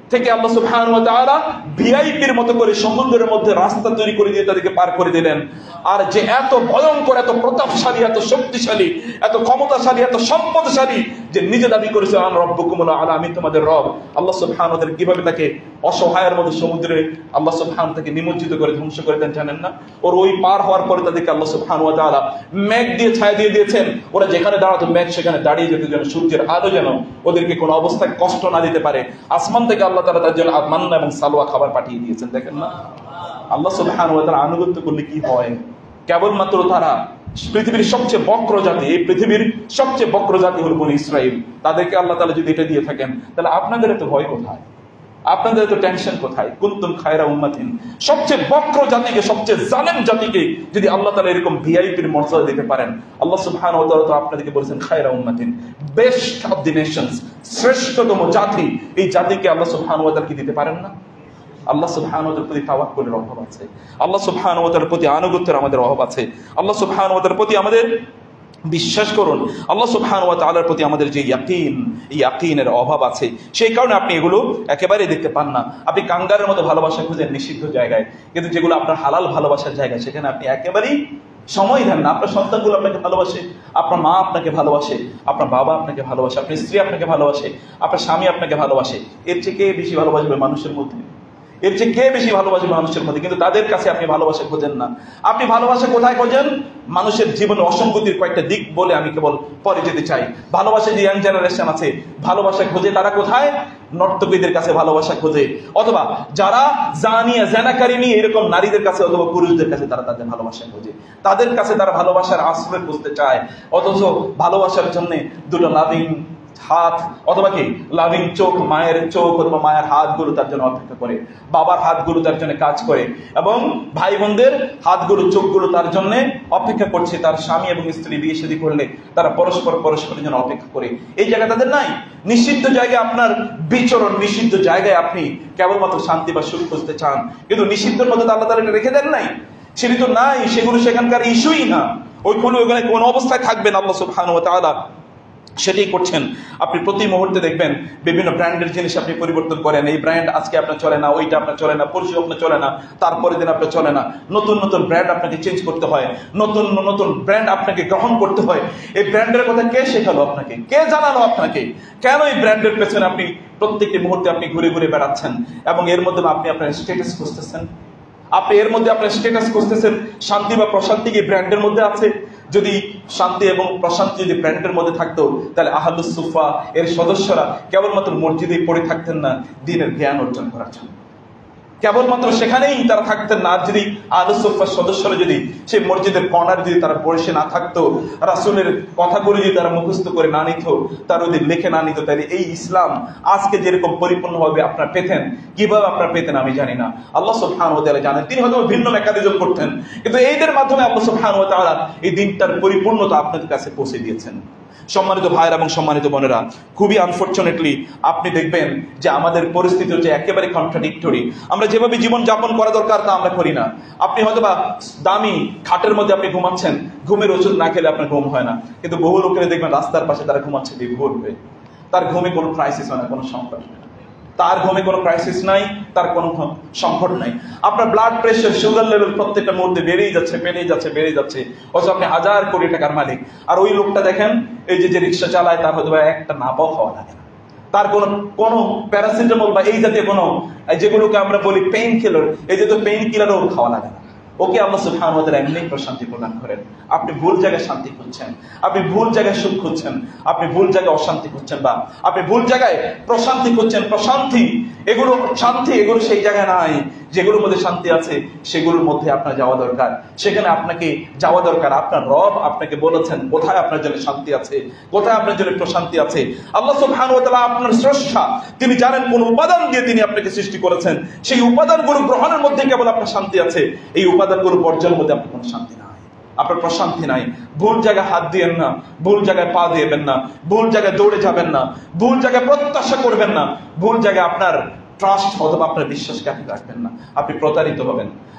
থেকে আল্লাহ সুবহানাহু ওয়া তাআলা ভিআইপির মতো করে সমুদ্রের মধ্যে রাস্তা তৈরি করে দিয়ে তাদেরকে পার করে দিলেন। আর যে এত ভয়ঙ্কর, এত প্রতাপশালী, এত শক্তিশালী, এত ক্ষমতাশালী, এত সম্পদশালী, যে নিজে দাবি করেছে আনা রাব্বুকুমুল আলা, আমি তোমাদের রব, আল্লাহ সুবহানাহু ওয়া তাআলা কিভাবে তাকে অসহায়ের মধ্যে সমুদ্রে আল্লাহ সুবহানাহু ওয়া তাআলা নিমজ্জিত করে ধ্বংস করে দেন জানেন না? ওর ওই পার হওয়ার পরে তাদেরকে আল্লাহ সুবহানাহু ওয়া তাআলা মেঘ দিয়ে ছায়া দিয়ে দিয়েছেন। ওরা যেখানে দাঁড়াতো মেঘ সেখানে দাঁড়িয়ে যেত, যেন সূর্যের আলো যেন ওদেরকে কোনো অবস্থায় কষ্ট না দিতে পারে। আসমান থেকে আল্লাহ তাআলা তার জন্য মান্না এবং সালওয়া খাবার পাঠিয়ে দিয়েছেন। দেখেন না আল্লাহ সুবহানাহু ওয়া তাআলা আনুগত্য করলে কি হয়? কেবলমাত্র তারা পৃথিবীর সবচেয়ে বক্র জাতি, এই পৃথিবীর সবচেয়ে বক্র জাতি হল বনি ইসরাইল, তাদেরকে আল্লাহ তাআলা যদি এটা দিয়ে থাকেন, তাহলে আপনাদের এত ভয় কোথায়? আপনাদের এত টেনশন কোথায়? কুনতুম খায়রা উম্মাতিন, সবচেয়ে বক্র জাতিকে, সবচেয়ে জালেম জাতিকে যদি আল্লাহ তাআলা এরকম ভিআইপির মর্যাদা দিতে পারেন, আল্লাহ সুবহানাহু ওয়া তাআলা তো আপনাদেরকে বলেছেন খায়রা উম্মাতিন, বেস্ট অফ দি নেশনস, শ্রেষ্ঠতম জাতি। এই জাতিকে আল্লাহ সুবহানাহু ওয়া তাআলা কি দিতে পারেন না? আল্লাহ সুবহানাহু ওয়া তাআলার প্রতি তাওয়াক্কুলের অভাব আছে, আল্লাহ সুবহানাহু ওয়া তাআলার প্রতি আনুগত্যের আমাদের অভাব আছে, আল্লাহ সুবহানাহু ওয়া তাআলার প্রতি আমাদের বিশ্বাস করুন, আল্লাহ সুবহানাহু ওয়া তাআলার প্রতি আমাদের যে ইয়াকিন, এই ইয়াকিনের অভাব আছে। সেই কারণে আপনি এগুলো একেবারে দেখতে পান না। আপনি কাঙ্গারের মতো ভালোবাসা খুঁজেন নিষিদ্ধ জায়গায়, কিন্তু যেগুলো আপনার হালাল ভালোবাসার জায়গা সেখানে আপনি একেবারেই সময় দেন না। আপনার সন্তানগুলো আপনাকে ভালোবাসে, আপনার মা আপনাকে ভালোবাসে, আপনার বাবা আপনাকে ভালোবাসে, আপনার স্ত্রী আপনাকে ভালোবাসে, আপনার স্বামী আপনাকে ভালোবাসে। এর চেয়ে কে বেশি ভালোবাসবে মানুষের মধ্যে? এর চেয়ে কে বেশি ভালোবাসবে মানুষের মধ্যে? কিন্তু তাদের কাছে আপনি ভালোবাসা খোঁজেন না। আপনি ভালোবাসা কোথায় খোঁজেন? মানুষের জীবনে অসঙ্গতির কয়েকটা দিক বলে আমি কেবল পরে যেতে চাই। ভালোবাসা যে ইয়াং জেনারেশন আছে, ভালোবাসা খোঁজে তারা কোথায়? নর্তকীদের কাছে ভালোবাসা খোঁজে, অথবা যারা জানিয়া জানাকারিনী এরকম নারীদের কাছে, অথবা পুরুষদের কাছে তারা তাদের ভালোবাসা খোঁজে, তাদের কাছে তারা ভালোবাসার আশ্রয় খুঁজতে চায়। অথচ ভালোবাসার জন্য দুটো লাভিং হাত, অথবা কি লাভিং চোখ, মায়ের চোখ অথবা মায়ের হাতগুলো তার জন্য অপেক্ষা করে, বাবার হাতগুলো তার জন্য কাজ করে, এবং ভাই বোনদের হাতগুলো, চোখগুলো তার জন্য অপেক্ষা করছে। তার স্বামী এবং স্ত্রী বিয়ে শাদী করলে তারা পরস্পর পরস্পরের জন্য অপেক্ষা করে। এই জায়গা তাদের নাই। নিষিদ্ধ জায়গায় আপনার বিচরণ, নিষিদ্ধ জায়গায় আপনি কেবলমাত্র শান্তি বা সুখ খুঁজতে চান, কিন্তু নিষিদ্ধের মধ্যে আল্লাহ তাআলা এটা রেখে দেন নাই, সেটি তো নাই, সেগুলো সেখানকার ইস্যুই না। ওইগুলো ওখানে কোন অবস্থায় থাকবেন আল্লাহ সুবহানাহু ওয়া তাআলা সেটাই করছেন। আপনি প্রতি মুহূর্তে দেখবেন বিভিন্ন ব্র্যান্ডের জিনিস আপনি পরিবর্তন করেন। এই ব্র্যান্ড আজকে আপনার চলে না, ওইটা আপনার চলে না, পরশু আপনার চলে না, তারপরের দিন আপনার চলে না। নতুন নতুন ব্র্যান্ড আপনাকে চেঞ্জ করতে হয়, নতুন নতুন ব্র্যান্ড আপনাকে গ্রহণ করতে হয়। এই ব্র্যান্ডের কথা কে শেখালো আপনাকে? কে জানালো আপনাকে? কেন এই ব্র্যান্ডের পেছনে আপনি প্রত্যেকটি মুহূর্তে আপনি ঘুরে ঘুরে বেড়াচ্ছেন, এবং এর মধ্যে আপনি আপনার স্ট্যাটাস খুঁজতেছেন? আপনি এর মধ্যে আপনার স্ট্যাটাস খুঁজতেছেন। শান্তি বা প্রশান্তি কি ব্র্যান্ডের মধ্যে আছে? যদি শান্তি এবং প্রশান্তি যদি ব্র্যান্ডের মধ্যে থাকতো, তাহলে আহলুস সুফা এর সদস্যরা কেবলমাত্র মসজিদে পড়ে থাকতেন না দ্বীনের জ্ঞান অর্জন করার জন্য, কেবলমাত্র সেখানেই তারা থাকতেন না। আর যদি আহলুস সুফার সদস্যরা যদি সেই মসজিদের কর্নার যদি তারা বসে না থাকতো, রাসূলের কথাগুলো যদি তারা মুখস্থ করে না নিত, তারা যদি লিখে না নিত, তাহলে এই ইসলাম আজকে যেরকম পরিপূর্ণভাবে আপনারা পেতেন, কিভাবে আপনারা পেতেন আমি জানি না, আল্লাহ সুবহানাহু ওয়া তাআলা জানেন। তিনি হয়তো ভিন্ন মেকানিজম করতেন, কিন্তু এইদের মাধ্যমে আল্লাহ সুবহানাহু ওয়া তাআলা এই দিনটার পরিপূর্ণতা আপনাদের কাছে পৌঁছে দিয়েছেন। সম্মানিত ভাইরা এবং সম্মানিত বোনেরা, খুবই আনফরচুনেটলি আপনি দেখবেন যে আমাদের পরিস্থিতি হচ্ছে একেবারে কন্ট্রাডিক্টরি। আমরা যেভাবে জীবন যাপন করা দরকার তা আমরা করি না। আপনি হয়তো বা দামি খাটের মধ্যে আপনি ঘুমাচ্ছেন, ঘুমের ওষুধ না খেলে আপনার ঘুম হয় না, কিন্তু বহু লোকের দেখবেন রাস্তার পাশে তারা ঘুমাচ্ছে বিভোর হয়ে। তার ঘুমে কোনো ক্রাইসিস হয় না, কোনো সংকট হয় না, তার ঘুমে কোনো ক্রাইসিস নাই, তার কোনো সংকট নাই। আপনার ব্লাড প্রেশার, সুগার লেভেল প্রত্যেকটা মুহূর্তে বেড়েই যাচ্ছে, বেড়েই যাচ্ছে, বেড়েই যাচ্ছে, অথচ আপনি হাজার কোটি টাকার মালিক। আর ওই লোকটা দেখেন, এই যে যে রিক্সা চালায়, তার হয়তো একটা নাপাও খাওয়া লাগে না, তার কোনো কোনো প্যারাসিটামল বা এই জাতীয় কোনো যেগুলোকে আমরা বলি পেইন কিলার, এই জাতীয় পেইন কিলারও খাওয়া লাগে না। ওকে আল্লাহ সুবহানাহু ওয়া তাআলা এমনি প্রশান্তি প্রদান করেন। আপনি ভুল জায়গায় শান্তি খুঁজছেন, আপনি ভুল জায়গায় সুখ খুঁজছেন, আপনি ভুল জায়গায় অশান্তি খুঁজছেন, বা আপনি ভুল জায়গায় প্রশান্তি খুঁজছেন। প্রশান্তি এগুলো, শান্তি এগুলো সেই জায়গায় নাই। যেগুলোর মধ্যে শান্তি আছে সেগুলোর মধ্যে আপনার যাওয়া দরকার, সেখানে আপনাকে যাওয়া দরকার। আপনার রব আপনাকে বলেছেন কোথায় আপনার জন্য শান্তি আছে, কোথায় আপনার জন্য প্রশান্তি আছে। আল্লাহ সুবহানাহু ওয়া তাআলা আপনার স্রষ্টা, তিনি জানেন কোন উপাদান দিয়ে তিনি আপনাকে সৃষ্টি করেছেন। সেই উপাদানগুলো গ্রহণের মধ্যে কেবল আপনার শান্তি আছে, এই উপাদানগুলো বর্জনের মধ্যে আপনার কোনো শান্তি নাই, আপনার প্রশান্তি নাই। ভুল জায়গায় হাত দিয়েন না, ভুল জায়গায় পা দিবেন না, ভুল জায়গায় দৌড়ে যাবেন না, ভুল জায়গায় প্রত্যাশা করবেন না, ভুল জায়গায় আপনার ট্রাস্ট অথবা আপনার বিশ্বাসকে আপনি রাখবেন না, আপনি প্রতারিত হবেন।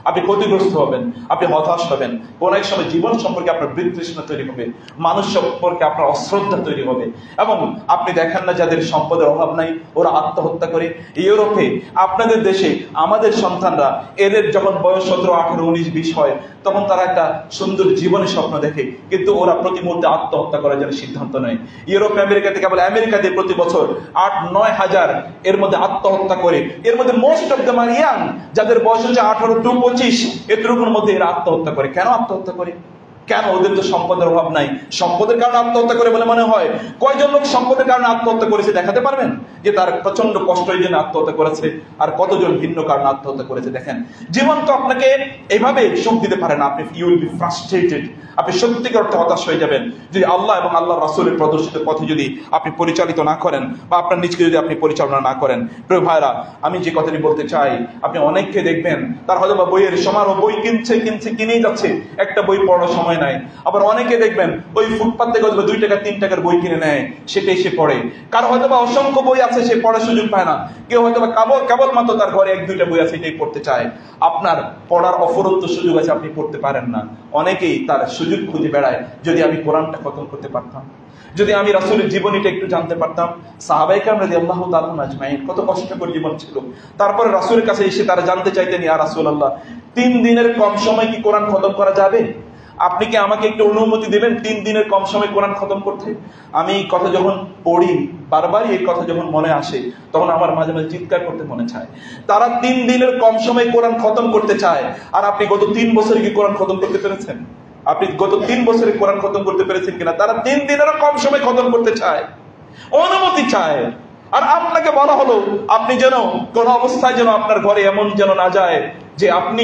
আপনি ক্ষতিগ্রস্ত হবেন, আপনি হতাশ হবেন, কোন এক সময় জীবন সম্পর্কে আপনার বিতৃষ্ণা তৈরি হবে, মানুষ সম্পর্কে আপনার অশ্রদ্ধা তৈরি হবে। এবং আপনি দেখেন না যাদের সম্পদের অভাব নাই ওরা আত্মহত্যা করে। ইউরোপে, আপনাদের দেশে আমাদের সন্তানরা এদের যখন বয়স সতেরো আঠারো উনিশ বিশ হয় তখন তারা একটা সুন্দর জীবনের স্বপ্ন দেখে, কিন্তু ওরা প্রতি মুহূর্তে আত্মহত্যা করার জন্য সিদ্ধান্ত নেয়। ইউরোপ আমেরিকাতে, কেবল আমেরিকাতে প্রতি বছর আট নয় হাজার এর মধ্যে আত্মহত্যা করে। এর মধ্যে most of the are young, যাদের বয়স হচ্ছে আঠারো টু পঁচিশ, এটুকুর মধ্যে এরা আত্মহত্যা করে। কেন আত্মহত্যা করে? কেন? ওদের তো সম্পদের অভাব নাই। সম্পদের কারণে আত্মহত্যা করে বলে মনে হয়? কয়জন লোক সম্পদের কারণে আত্মহত্যা করেছে দেখাতে পারবেন যে তার প্রচন্ড কষ্ট এই জন্য আত্মহত্যা করেছে? আর কতজন ভিন্ন কারণে আত্মহত্যা করেছে দেখেন। জীবন তো আপনাকে এইভাবে সুখ দিতে পারে না। আপনি ইউ উইল বি ফ্রাস্ট্রেটেড, আপনি সত্যিকার অর্থে হতাশ হয়ে যাবেন যদি আল্লাহ এবং আল্লাহ রাসূলের প্রদর্শিত পথে যদি আপনি পরিচালিত না করেন, বা আপনার নিজকে যদি আপনি পরিচালনা না করেন। প্রিয় ভাইরা, আমি যে কথাটি বলতে চাই, আপনি অনেককে দেখবেন তার হয়তো বা বইয়ের সমারোহ, বই কিনছে কিনছে কিনেই যাচ্ছে, একটা বই পড়ার সময় নাই। আবার অনেকে দেখবেন ওই ফুটপাত থেকে হয়তো দুই টাকা তিন টাকার বই কিনে নেয়, সেটাই সে পড়ে। কারো হয়তো বা অসংখ্য বই আছে, সে পড়ার সুযোগ পায় না। কেউ হয়তো বা কেবল কেবলমাত্র তার ঘরে এক দুইটা বই আছে, এটাই পড়তে চায়। আপনার পড়ার অফুরন্ত সুযোগ আছে, আপনি পড়তে পারেন না। অনেকেই তার সুযোগ খুঁজে বেড়ায়, যদি আমি কোরআনটা খতম করতে পারতাম, যদি আমি রাসূলের জীবনীটা একটু জানতে পারতাম। সাহাবায়ে কেরাম রাদিয়াল্লাহু তাআলা আজমাইন কত কষ্টকর জীবন ছিল, তারপরে রাসূলের কাছে এসে তারা জানতে চাইতেন, ইয়া রাসূলুল্লাহ, তিন দিনের কম সময় কি কোরআন খতম করা যাবে? আপনি কি আমাকে একটু অনুমতি দেবেন তিন দিনের কম সময় কোরআন খতম করতে? আমি এই কথা যখন পড়ি, বারবারই এই কথা যখন মনে আসে, তখন আমার মাঝে মাঝে চিৎকার করতে মনে চায়। তারা তিন দিনের কম সময় কোরআন খতম করতে চায়, আর আপনি গত তিন বছরে কি কোরআন খতম করতে পেরেছেন? আপনি গত তিন বছরে কোরআন খতম করতে পেরেছেন কিনা? তারা তিন দিনেরও কম সময় খতম করতে চায়, অনুমতি চায়। আর আপনাকে বলা হলো আপনি যেন কোন অবস্থায় যেন আপনার ঘরে এমন যেন না যায় যে আপনি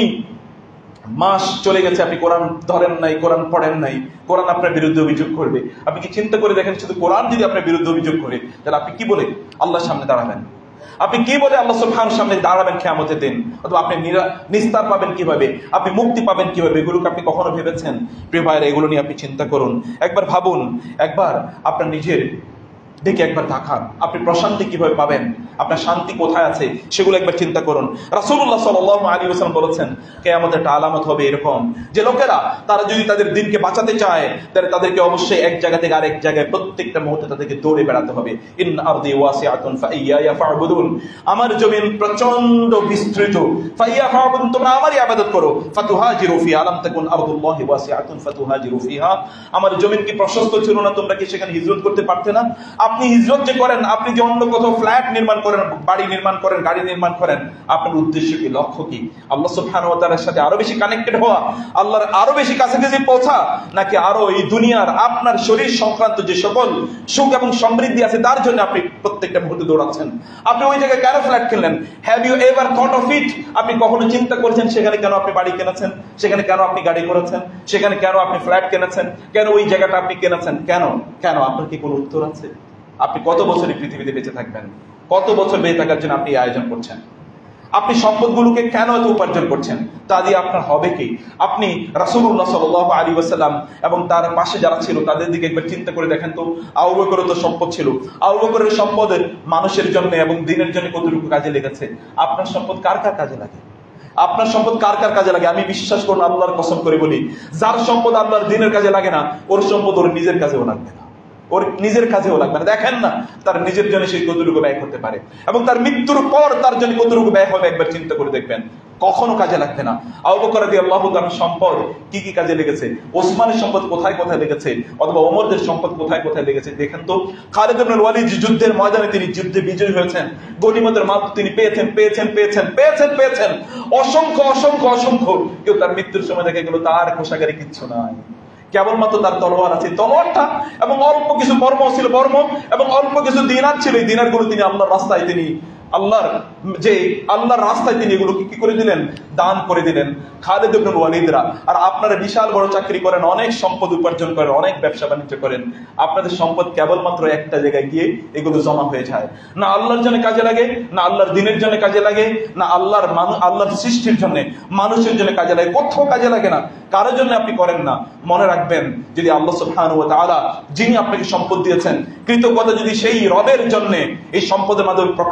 মাস চলে গেছে আপনি কোরআন ধরেন নাই, কোরআন পড়েন নাই, কোরআন আপনার বিরুদ্ধে অভিযোগ করবে। আপনি কি চিন্তা করে দেখেন, শুধু কোরআন যদি আপনার বিরুদ্ধে অভিযোগ করে, তাহলে আপনি কি বলে আল্লাহর সামনে দাঁড়াবেন? আপনি কি বলে আল্লাহ সুবহানাহু সামনে দাঁড়াবেন কিয়ামতের দিন? অথবা আপনি নিস্তার পাবেন কিভাবে, আপনি মুক্তি পাবেন কিভাবে? এগুলোকে আপনি কখনো ভেবেছেন? প্রিয় ভাইরা, এগুলো নিয়ে আপনি চিন্তা করুন, একবার ভাবুন, একবার আপনার নিজের দিকে একবার তাকান। আপনি প্রশান্তি কিভাবে পাবেন, আপনার শান্তি কোথায় আছে, সেগুলো একবার চিন্তা করুন। রাসূলুল্লাহ সাল্লাল্লাহু আলাইহি ওয়াসাল্লাম বলেছেন, কিয়ামতের একটা আলামত হবে এরকম, যে লোকেরা তারা যদি তাদের দিনকে বাঁচাতে চায়, তাহলে তাদেরকে অবশ্যই এক জায়গা থেকে আরেক জায়গায় প্রত্যেকটা মুহূর্তে তাদেরকে দৌড়ে বেড়াতে হবে। ইন্না আরদি ওয়াসিআতুন ফাইয়া ফা'বুদুন, আমার জমিন প্রচন্ড বিস্তৃত, ফাইয়া ফা'বুদুন, তোমরা আমারই ইবাদত করো। ফাতুহাজিরু ফিহা, আলাম তাকুন আরদুল্লাহি ওয়াসিআতুন ফাতুহাজিরু ফিহা, আমার জমিন কি প্রশস্ত ছিল না? তোমরা কি সেখানে হিজরত করতে পারতে না? আপনি হিজরত যে করেন, আপনি যে অন্য কোথাও ফ্ল্যাট নির্মাণ করেন, বাড়ি নির্মাণ করেন, গাড়ি নির্মাণ করেন, আপনার উদ্দেশ্য কি, লক্ষ্য কি? আল্লাহ সুবহানাহু ওয়া তাআলার সাথে আরো বেশি কানেক্টেড হওয়া, আল্লাহর আরো বেশি কাছাকাছি পৌঁছা, নাকি আরো এই দুনিয়ার আপনার শরীর সংক্রান্ত যে সকল সুখ এবং সমৃদ্ধি আছে তার জন্য আপনি প্রত্যেকটা মুহূর্তে দৌড়াচ্ছেন? আপনি ওই জায়গায় কেন ফ্ল্যাট কিনলেন? Have you ever thought of it? আপনি কখনো চিন্তা করেছেন সেখানে কেন আপনি বাড়ি কিনেছেন, সেখানে কেন আপনি গাড়ি করেছেন, সেখানে কেন আপনি ফ্ল্যাট কিনেছেন, কেন ওই জায়গাটা আপনি কিনেছেন? কেন কেন আপনার কি কোনো উত্তর আছে? আপনি কত বছর এই পৃথিবীতে বেঁচে থাকবেন? কত বছর বেঁচে থাকার জন্য আপনি আয়োজন করছেন? আপনি সম্পদগুলোকে কেন এত উপার্জন করছেন? তা দিয়ে আপনার হবে কি? আপনি রাসূলুল্লাহ সাল্লাল্লাহু আলাইহি ওয়াসাল্লাম এবং তার পাশে যারা ছিল তাদের দিকে একবার চিন্তা করে দেখেন তো। আবু বকরের তো সম্পদ ছিল, আবু বকরের সম্পদ মানুষের জন্য এবং দ্বীনের জন্য কতটুকু কাজে লেগেছে? আপনার সম্পদ কার কার কাজে লাগে? আপনার সম্পদ কার কার কাজে লাগে? আমি বিশ্বাস করুন, আল্লাহর কসম করে বলি, যার সম্পদ আল্লাহর দ্বীনের কাজে লাগে না, ওর সম্পদ ওর নিজের কাজেও লাগবে না, ওর নিজের কাজেও লাগবে না। দেখেন না তার নিজের জন্য সে কতটুকু ব্যয় করতে পারে, এবং তার মৃত্যুর পর তার জন্য কতটুকু ব্যয় হবে একবার চিন্তা করে দেখবেন, কখনো কাজে লাগবে না। আবু বকর রাদিয়াল্লাহু তাআলার সম্পদ কি কি কাজে লেগেছে? ওসমানের সম্পদ কোথায় কোথায় লেগেছে? অথবা ওমরদের সম্পদ কোথায় কোথায় লেগেছে? দেখেন তো। খালিদ ইবনে ওয়ালিদ যুদ্ধের ময়দানে তিনি যুদ্ধে বিজয়ী হয়েছেন, গনিমতের মাল তিনি পেয়েছেন পেয়েছেন পেয়েছেন পেয়েছেন পেয়েছেন অসংখ্য অসংখ্য অসংখ্য। কেউ তার মৃত্যুর সময় দেখে গেল তার কোষাগারে কিচ্ছু নাই, কেবলমাত্র তার তলোয়ার আছে, তলোয়ারটা এবং অল্প কিছু বর্ম ছিল, বর্ম এবং অল্প কিছু দিনার ছিল। এই দিনার গুলো তিনি আল্লাহর রাস্তায় তিনি আল্লাহর যে আল্লাহর রাস্তায় তিনি এগুলোকে কি করে দিলেন? দান করে দিলেন। খালিদ ইবনে ওয়ালিদরা, আর আপনারা বিশাল বড় চাকরি করেন, অনেক সম্পদ উপার্জন করেন, অনেক ব্যবসা বাণিজ্য করেন, আপনাদের সম্পদ কেবলমাত্র একটা জায়গায় গিয়ে এগুলো জমা হয়ে যায়। না আল্লাহর জন্য কাজে লাগে, না আল্লাহর দ্বীনের জন্য কাজে লাগে, না আল্লাহর মানুষ আল্লাহর সৃষ্টির জন্য মানুষের জন্য কাজে লাগে, কোথাও কাজে লাগে না। কারোর জন্য আপনি করেন না। মনে রাখবেন, যদি আল্লাহ সুবহানাহু ওয়া তাআলা যিনি আপনাকে সম্পদ দিয়েছেন, কৃতজ্ঞতা যদি সেই রবের জন্য এই সম্পদের মাধ্যমে প্রকাশ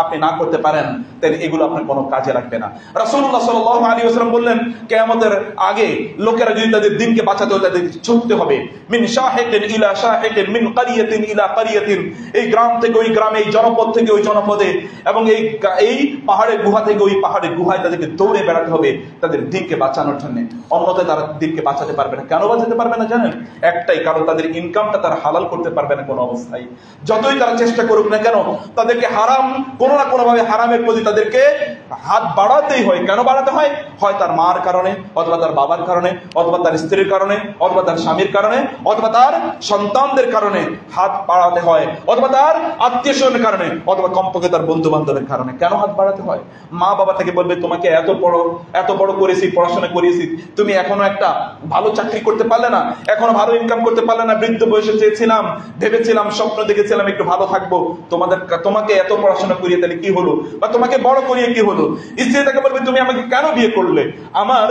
আপনি না করতে পারেন, তাহলে এগুলো আপনার কোনো কাজে লাগবে না। রাসূলুল্লাহ সাল্লাল্লাহু আলাইহি ওয়াসাল্লাম বললেন, কিয়ামতের আগে লোকেরা যদি তাদের দিনকে বাঁচাতে হয় তাদের ছুটতে হবে। মিন শাহিকিন ইলা শাহিকিন, মিন ক্বরিয়াতিন ইলা ক্বরিয়াতিন, এই গ্রাম থেকে ওই গ্রামে, এই জনপদ থেকে ওই জনপদে, এবং এই এই পাহাড়ের গুহা থেকে ওই পাহাড়ের গুহায় তাদেরকে দৌড়ে বেড়াতে হবে তাদের দিনকে বাঁচানোর জন্য। অন্যথায় তারা দিনকে বাঁচাতে পারবে না। কেন বাঁচাতে পারবে না জানেন? একটাই কারণ, তাদের ইনকামটা তারা হালাল করতে পারবে না কোনো অবস্থায়। যতই তারা চেষ্টা করুক না কেন, তাদেরকে হারাম, কোনো না কোনো ভাবে হারামের প্রতি তাদেরকে হাত বাড়াতেই হয়। কেন বাড়াতে হয়? হয় তার মার কারণে, অথবা তার বাবার কারণে, অথবা তার স্ত্রীর কারণে, অথবা তার স্বামীর কারণে, অথবা তার সন্তানদের কারণে হাত বাড়াতে হয়, অথবা তার আত্মীয় স্বজনের কারণে, অথবা কমপক্ষে তার বন্ধু বান্ধবের কারণে। কেন হাত বাড়াতে হয়? মা বাবা থেকে বলবে, তোমাকে এত বড় এত বড় করেছি, পড়াশোনা করিয়েছি, তুমি এখনো একটা ভালো চাকরি করতে পারলে না, এখনো ভালো ইনকাম করতে পারলে না। বৃদ্ধ বয়সে চেয়েছিলাম, ভেবেছিলাম, স্বপ্ন দেখেছিলাম একটু ভালো থাকবো, তোমাদের তোমাকে এত পড়াশোনা করিয়ে তাহলে কি হলো, বা তোমাকে বড় করিয়ে কি হলো? স্ত্রী তাকে বলবে, তুমি আমাকে কেন বিয়ে করলে? আমার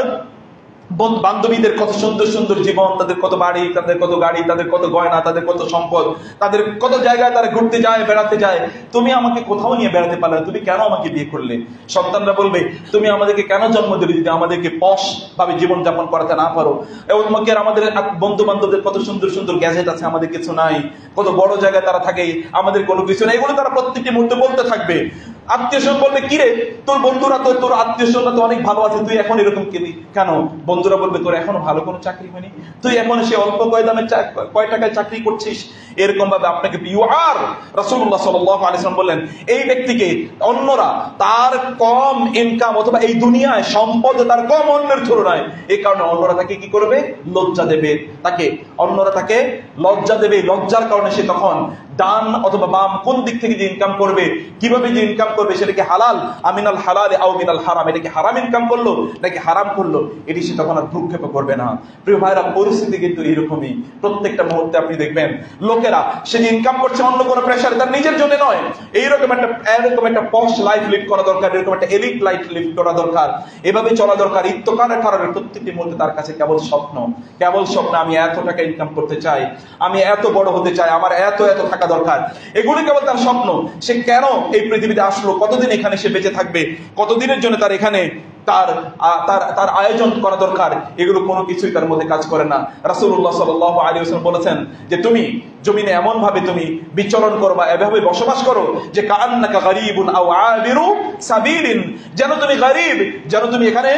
বান্ধবীদের কত সুন্দর সুন্দর জীবন, তাদের কত বাড়ি, তাদের কত গাড়ি, তাদের কত গয়না, তাদের কত সম্পদ, তাদের কত জায়গায় তারা ঘুরতে যায়, বেড়াতে যায়, তুমি আমাকে কোথাও নিয়ে বেড়াতে পারলে, তুমি কেন আমাকে বিয়ে করলে? সন্তানরা বলবে, তুমি আমাদেরকে কেন জন্ম দিলে যদি আমাদেরকে পশ ভাবে জীবন যাপন করাতে না পারো? এবং তোমাকে আমাদের বন্ধু বান্ধবদের কত সুন্দর সুন্দর গ্যাজেট আছে, আমাদের কিছু নাই, কত বড় জায়গায় তারা থাকে, আমাদের কোনো কিছু নেই। এগুলো তারা প্রত্যেকটি মুহূর্তে বলতে থাকবে। আত্মীয় স্বজন বলবে, কিরে তোর বন্ধুরা তো, তোর আত্মীয় স্বজন তো অনেক ভালো আছে, তুই এখন এরকম কেলি কেন? বন্ধুরা বলবে, তোর এখনো ভালো কোনো চাকরি হয়নি, তুই এখন সে অল্প কয় দামে কয় টাকায় চাকরি করছিস। এরকম ভাবে আপনাকে আর রাসূলুল্লাহ সাল্লাল্লাহু আলাইহি ওয়াসাল্লাম বললেন, এই ব্যক্তিকে অন্যরা তার কম ইনকাম অথবা এই দুনিয়ায় সম্পদ তার কম অন্যের তুলনায়, এই কারণে অন্যরা তাকে কি করবে? লজ্জা দেবে তাকে। অন্যরা তাকে লজ্জা দেবে। লজ্জার কারণে সে তখন ডান অথবা বাম কোন দিক থেকে যে ইনকাম করবে, কিভাবে যে ইনকাম করবে, সেটাকে হালাল আমিনাল হালাল আও মিনাল হারাম, এটাকে হারাম ইনকাম করলো নাকি হারাম করলো, এটি সে তখন আর ভ্রুক্ষেপ করবে না। প্রিয় ভাইরা, পরিস্থিতি কিন্তু এইরকমই। প্রত্যেকটা মুহূর্তে আপনি দেখবেন লোকেরা সে যে ইনকাম করছে অন্য কোনো প্রেশারে, তার নিজের জন্য নয়। এইরকম একটা এরকম একটা পশ লাইফ লিড করা দরকার, এরকম একটা এলিট লাইফ লিড করা দরকার, এভাবে চলা দরকার। ইত্তকারের কারণে প্রত্যেকটি মুহূর্তে তার কাছে কেবল স্বপ্ন, কেবল স্বপ্ন, আমি এত টাকা ইনকাম করতে চাই, আমি এত বড় হতে চাই, আমার এত এত টাকা দরকার, এগুলি কেবল তার স্বপ্ন। সে কেন এই পৃথিবীতে আসলো, কতদিন এখানে সে বেঁচে থাকবে, কতদিনের জন্য তার এখানে তার তার তার আয়োজন করা দরকার, এগুলো কোনো কিছুই তার মধ্যে কাজ করে না। রাসূলুল্লাহ সাল্লাল্লাহু আলাইহি ওয়াসাল্লাম বলেছেন যে তুমি জমিনে এমন ভাবে তুমি বিচরণ করো বা এভাবে বসবাস করো যে কাআন্নাকা গরীবুন আও আবিরু সাবিলিন, যেন তুমি গরীব, যেন তুমি এখানে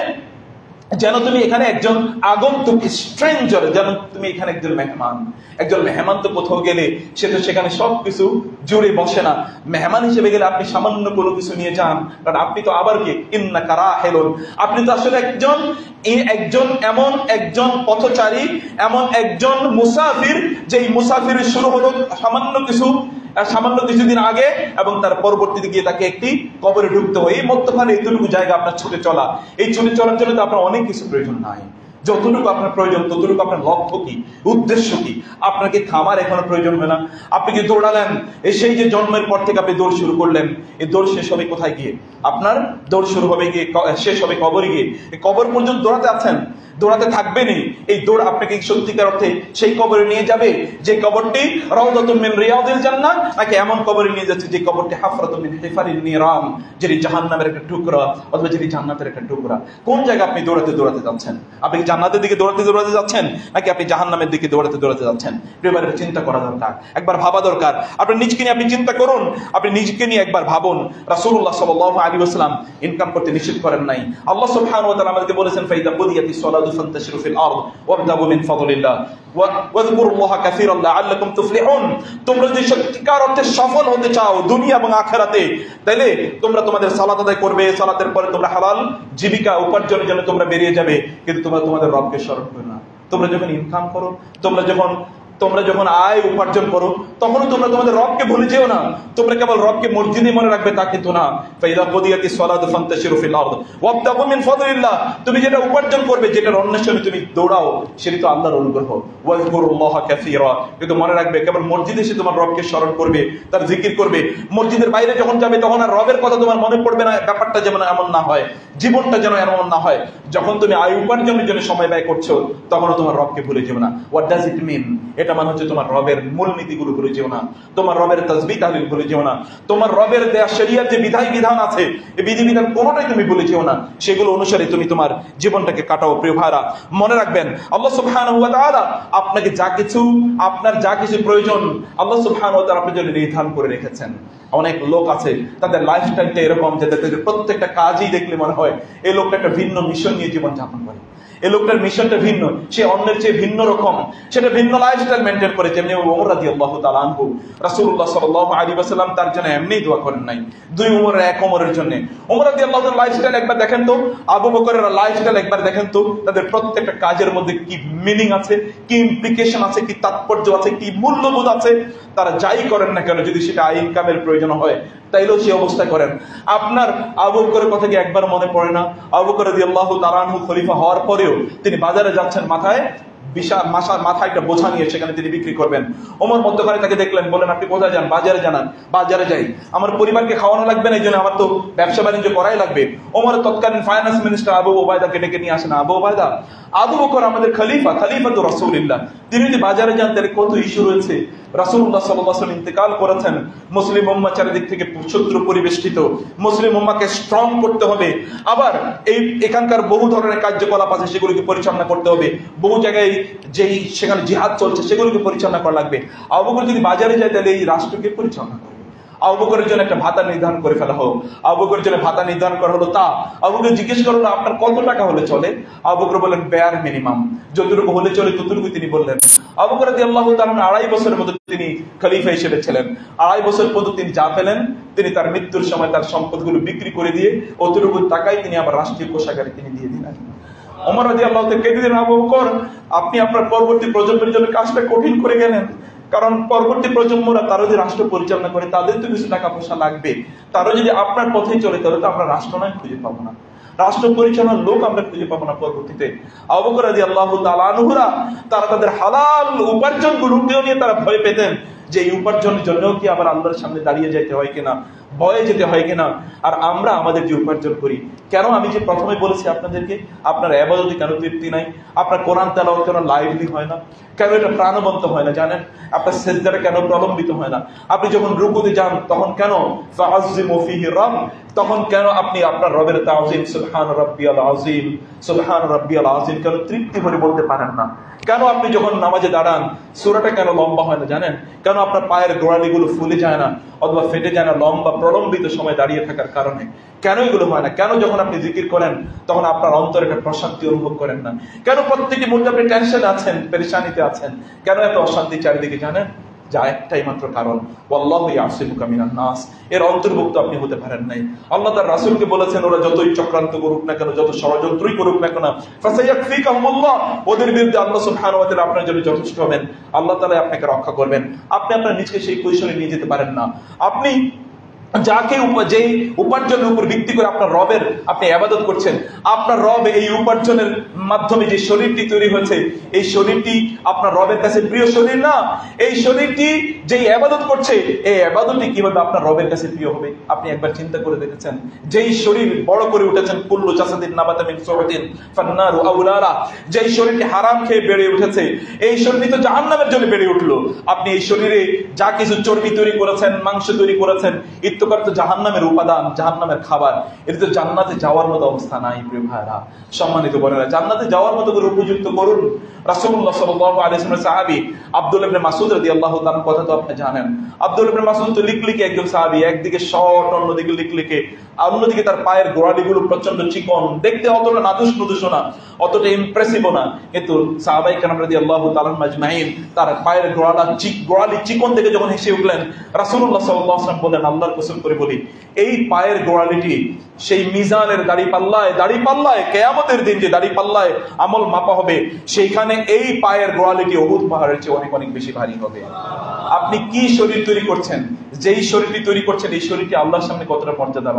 যেন তুমি এখানে একজন আগন্তুক, স্ট্রেঞ্জার, যেন তুমি এখানে একজন মেহমান। একজন মেহমান তো কোথাও গেলে সে তো সেখানে সবকিছু জুড়ে বসে না। মেহমান হিসেবে গেলে আপনি সামান্য কোনো কিছু নিয়ে যান, কারণ আপনি তো আবার কি ইন্নাকা রাহিলুন, আপনি তো আসলে একজন একজন এমন একজন পথচারী, এমন একজন মুসাফির, যেই মুসাফির শুরু হলো সামান্য কিছু সামান্য কিছুদিন আগে এবং তার পরবর্তীতে গিয়ে তাকে একটি কবরে ঢুকতে হয়। এই মধ্যখানে এইটুকু জায়গা আপনার ছুটে চলা, এই ছুটে চলার জন্য তো আপনার অনেক কিছু প্রয়োজন নাই। যতটুকু আপনার প্রয়োজন ততটুকু আপনার লক্ষ্য কি, উদ্দেশ্য কি, আপনাকে থামার এখনো প্রয়োজন হয় না। আপনি কি দৌড়ালেন, এই সেই যে জন্মের পর থেকে আপনি দৌড় শুরু করলেন, এই দৌড় শেষ হবে কোথায় গিয়ে? আপনার দৌড় শুরু হবে গিয়ে, শেষ হবে কবরে গিয়ে। এই কবর পর্যন্ত দৌড়াতে আছেন, দৌড়াতে থাকবেনই। এই দৌড় আপনাকে সত্যিকার অর্থে সেই কবরে নিয়ে যাবে যে কবরটি রাউদাতুম মিন রিয়াদিল জান্নাহ, নাকি এমন কবরে নিয়ে যাচ্ছে যে কবরটি হাফরাতুম মিন হিফারিন নিরাম, যেটি জাহান্নামের একটা টুকরা অথবা যেটি জান্নাতের একটা টুকরা? কোন জায়গা আপনি দৌড়াতে দৌড়াতে যাচ্ছেন? আপনি জান্নাতের দিকে দৌড়াতে দৌড়াতে যাচ্ছেন নাকি আপনি জাহান্নামের দিকে দৌড়াতে দৌড়াতে যাচ্ছেন? প্রিয়ভাবে চিন্তা করা দরকার, একবার ভাবা দরকার। আপনি নিজকে নিয়ে আপনি চিন্তা করুন, আপনি নিজকে নিয়ে একবার ভাবুন। রাসূলুল্লাহ সাল্লাল্লাহু আলাইহি ওয়াসাল্লাম ইনকাম করতে নিষেধ করেন নাই। আল্লাহ সুবহানাহু ওয়া তাআলা আমাদেরকে বলেছেন, ফাইদা কুদিয়াতিস সালাতু ফান্তাশিরু ফিল আরদ ওয়াবতাগু মিন ফাদলিল্লাহ ওয়াযকুরুল্লাহা কাসীরান লাআল্লাকুম তুফলিহুন। তোমরা যদি সত্যিকার অর্থে সফল হতে চাও দুনিয়া এবং আখিরাতে, তাহলে তোমরা তোমাদের সালাত আদায় করবে, সালাতের পরে তোমরা হালাল জীবিকা উপার্জনের জন্য তোমরা বেরিয়ে যাবে, কিন্তু তোমরা তোমাদের রবকে স্মরণ করো না। তোমরা যখন ইনকাম করো, তোমরা যখন তোমরা যখন আয় উপার্জন করো, তখনও তোমরা তোমাদের রবকে ভুলে যেও না। তোমরা কেবল রবকে মসজিদে মনে রাখবে তা কিন্তু না। ফাইদা কুদিয়াতিস সালাতু ফান্তাশিরু ফিল আরদ ওয়াবতাগু মিন ফাদলিল্লাহ। তুমি যেটা উপার্জন করবে, যেটার অন্বেষণে তুমি দৌড়াও, সেটি তো আল্লাহর অনুগ্রহ। ওয়াযকুরুল্লাহা কাসীরা, কিন্তু মনে রাখবে কেবল মসজিদে এসে তোমার রবকে স্মরণ করবে, তার জিকির করবে। মসজিদের বাইরে যখন যাবে তখন আর রবের কথা তোমার মনে পড়বে না। ব্যাপারটা যেন এমন না হয়, জীবনটা যেন এমন না হয় যখন তুমি আয় উপার্জনের জন্য সময় ব্যয় করছো তখনও তোমার রবকে ভুলে যেও না। What does it mean? এটা এটা মানে হচ্ছে তোমার রবের মূলনীতিগুলো ভুলে যেও না, তোমার রবের তাসবিহ তাহলিল ভুলে যেও না, তোমার রবের দেয়া শরিয়ার যে বিধান বিধান আছে এই বিধিবিধান কোনোটাই তুমি ভুলে যেও না, সেগুলো অনুসারে তুমি তোমার জীবনটাকে কাটাও। প্রিয় ভাইরা, মনে রাখবেন আল্লাহ সুবহানাহু ওয়া তাআলা আপনাকে যা কিছু আপনার যা কিছু প্রয়োজন আল্লাহ সুবহানাহু ওয়া তাআলা আপনার জন্য নির্ধারণ করে রেখেছেন। অনেক লোক আছে তাদের লাইফস্টাইলটা এরকম যে তাদের প্রত্যেকটা কাজই দেখলে মনে হয় এই লোকটা একটা ভিন্ন মিশন নিয়ে জীবন যাপন করে, এই লোকটার মিশনটা ভিন্ন, সে অন্যের চেয়ে ভিন্ন রকম, সেটা ভিন্ন লাইফস্টাইল মেনটেন করে। যেমনি ওমর রাদিয়াল্লাহু তাআলা আনহু, রাসূলুল্লাহ সাল্লাল্লাহু আলাইহি ওয়াসাল্লাম তার জন্য এমনিই দোয়া করেন নাই, দুই ওমরের এক ওমরের জন্য। ওমর রাদিয়াল্লাহু তাআলার লাইফস্টাইল একবার দেখেন তো, আবু বকরের লাইফস্টাইল একবার দেখেন তো, তাদের প্রত্যেকটা কাজের মধ্যে কি মিনিং আছে, কি ইমপ্লিকেশন আছে, কি তাৎপর্য আছে, কি মূল্যবোধ আছে। তারা যাই করেন না কেন, যদি সেটা ইনকামের প্রয়োজন হয় তাইলেও সে অবস্থা করেন। আপনার আবু বকরের কথা কি একবার মনে পড়ে না? আবু বকর রাদিয়াল্লাহু তাআলা আনহু খলিফা হওয়ার পরেও তিনি বাজারে যাচ্ছেন, মাথায় বিশাল মাসার মাথায় একটা বোঝা নিয়ে সেখানে তিনি বিক্রি করবেন। ওমর মধ্যখানে তাকে দেখলেন, বলেন আপনি কোথায় যান? বাজারে জানান। বাজারে যাই, আমার পরিবারকে খাওয়ানো লাগবে না, এই জন্য আমার তো ব্যবসা বাণিজ্য করাই লাগবে। ওমর তৎকালীন ফাইন্যান্স মিনিস্টার আবু ওবায়দাকে ডেকে নিয়ে আসেন, আবু ওবায়দা, আবু বকর আমাদের খলিফা, খলিফা তো রাসূলুল্লাহ, তিনি যদি বাজারে যান তাহলে কত ইস্যু রয়েছে। রাসূলুল্লাহ সাল্লাল্লাহু আলাইহি ওয়াসাল্লাম ইন্তেকাল করেছেন, মুসলিম উম্মাহ চারিদিক থেকে শত্রু পরিবেষ্টিত, মুসলিম উম্মাহকে স্ট্রং করতে হবে। আবার এই এখানকার বহু ধরনের কার্যকলাপ আছে, সেগুলোকে পরিচালনা করতে হবে। বহু জায়গায় যেই সেখানে জিহাদ চলছে সেগুলোকে পরিচালনা করা লাগবে। আবু বকর যদি বাজারে যায় তাহলে এই রাষ্ট্রকে পরিচালনা করবে। আবু বকরের জন্য একটা ভাতা নির্ধারণ করে ফেলা হোক। আবু বকরের জন্য ভাতা নির্ধারণ করা হলো, তা আবু বকর জিজ্ঞেস করলো আপনার কত টাকা হলে চলে? আবু বকর বললেন বেয়ার মিনিমাম, যতটুকু হলে চলে ততটুকু তিনি বললেন। আবু বকর রাদিয়াল্লাহু তাআলা আড়াই বছরের মতো তিনি খলিফা হিসেবে ছিলেন। আড়াই বছর পর্যন্ত তিনি যা পেলেন, তিনি তার মৃত্যুর সময় তার সম্পদগুলো বিক্রি করে দিয়ে অতটুকু টাকাই তিনি আবার রাষ্ট্রীয় কোষাগারে তিনি দিয়ে দিলেন। ওমর রাদিয়াল্লাহু তাআলা কেঁদে দিলেন, আবু বকর আপনি আপনার পরবর্তী প্রজন্মের জন্য কাজটা কঠিন করে গেলেন, কারণ পরবর্তী প্রজন্মরা তারা যদি রাষ্ট্র পরিচালনা করে তাদের তো কিছু টাকা পয়সা লাগবে, তারা যদি আপনার পথেই চলে তাহলে তো আমরা রাষ্ট্র নয় খুঁজে পাবো না, রাষ্ট্র পরিচালনার লোক আমরা খুঁজে পাবো না পরবর্তীতে। আবু বকর রাদিয়াল্লাহু তাআলা আনহুরা তারা তাদের হালাল উপার্জন গুলোকেও নিয়ে তারা ভয় পেতেন যে এই উপার্জনের জন্যও কি আবার আল্লাহর সামনে দাঁড়িয়ে যেতে হয় কিনা, ভয়ে যেতে হয় কিনা। আর আমরা আমাদের যে উপার্জন করি, কেন আমি যে প্রথমে বলেছি আপনাদেরকে, আপনার ইবাদতে কেন তৃপ্তি নাই, আপনার কোরআন তেলাওয়াত কেন লাইভলি হয় না, কেন এটা প্রাণবন্ত হয় না জানেন? আপনার সিজদাটা কেন প্রলম্বিত হয় না? আপনি যখন রুকুতে যান তখন কেন ফাআযিমু ফীহি রাব, তখন কেন আপনি আপনার রবের তাওযীম সুবহান রাব্বিয়াল আযীম সুবহান রাব্বিয়াল আযীম কেন তৃপ্তি ভরে বলতে পারেন না? কেন আপনি যখন নামাজে দাঁড়ান সূরাটা কেন লম্বা হয় না জানেন? কেন আপনার পায়ের গোড়ালিগুলো ফুলে যায় না অথবা ফেটে যায় না লম্বা প্রলম্বিত সময় দাঁড়িয়ে থাকার কারণে? কেন এগুলো হয় না? কেন যখন আপনি জিকির করেন তখন আপনার অন্তরে একটা প্রশান্তি অনুভব করেন না? কেন প্রত্যেকটি মুহূর্তে আপনি টেনশনে আছেন, পেরেশানিতে আছেন? কেন এত অশান্তি চারিদিকে জানেন? যা একটাই মাত্র কারণ, ওয়াল্লাহু ইয়াসিমুকা মিনান নাস, এর অন্তর্ভুক্ত আপনি হতে পারেন নাই। আল্লাহ তার রাসূলকে বলেছেন ওরা যতই চক্রান্ত করুক না কেন, যত ষড়যন্ত্রই করুক না কেন, ফাসায়াকফিকাহুমুল্লাহ, ওদের বিরুদ্ধে আল্লাহ সুবহানাহু ওয়া তাআলা আপনার জন্য যথেষ্ট হবেন, আল্লাহ তাআলা আপনাকে রক্ষা করবেন। আপনি আপনার নিজকে সেই পজিশনে নিয়ে যেতে পারেন না। আপনি যাকে যেই উপার্জনের উপর ভিত্তি করে আপনার রবের আপনি ইবাদত করছেন, আপনার রব এই উপার্জনের মাধ্যমে যে শরীরটি তৈরি হয়েছে, এই শরীরটি আপনার রবের কাছে প্রিয় শরীর না। এই শরীরটি যেই ইবাদত করছে, এই ইবাদতটি কিভাবে আপনার রবের কাছে প্রিয় হবে আপনি একবার চিন্তা করে দেখেছেন? যেই শরীর বড় করে উঠেছেন, কুল্লু জাসাদিন নাবাতা মিন সুহতিন ফান্নারু আউলারা, যেই শরীরটি হারাম খেয়ে বেড়ে উঠেছে, এই শরীরটি তো জাহান্নামের জন্য বেড়ে উঠলো। আপনি এই শরীরে যা কিছু চর্বি তৈরি করেছেন, মাংস তৈরি করেছেন, তো জাহান্নামের উপাদান, জাহান্নামের খাবার, এটা তো জান্নাতে যাওয়ার মতো অবস্থা নাই। প্রিয় ভাইরা, সম্মানিত বোনেরা, জান্নাতে যাওয়ার মতো করে উপযুক্ত করুন। রাসূলুল্লাহ সাল্লাল্লাহু আলাইহি ওয়াসাল্লাম সাহাবী আব্দুল্লাহ ইবনে মাসউদ রাদিয়াল্লাহু তাআলার কথা তো আপনি জানেন। আব্দুল্লাহ ইবনে মাসউদ তো লিকলিকে একজন সাহাবী, একদিকে শর্ট অন্যদিকে লিকলিকে, অন্যদিকে তার পায়ের গোড়ালিগুলো প্রচন্ড চিকন, দেখতে অতটা নাদুস নুদুস না, অতটা ইমপ্রেসিভ না, কিন্তু সাহাবায়ে কেরাম রাদিয়াল্লাহু তাআলা আজমাইন তার পায়ের গোড়ালা চিক গোড়ালি চিকন দেখে যখন হেসে উঠলেন, রাসূলুল্লাহ সাল্লাল্লাহু আলাইহি ওয়াসাল্লাম বললেন, আল্লাহর কসম করে বলি, এই পায়ের গোড়ালিটি সেই মিজানের দাড়ি পাল্লায় দাড়ি পাল্লায় কিয়ামতের দিন যে দাড়ি পাল্লায় আমল মাপা হবে, সেইখানে এই পায়ের গোড়ালিটি উহুদ পাহাড়ের চেয়ে অনেক অনেক বেশি ভারী হবে। আপনি কি শরীর তৈরি করছেন? যেই শরীরটি তৈরি করছেন এই শরীরটি আল্লাহর সামনে কতটা মর্যাদাবান।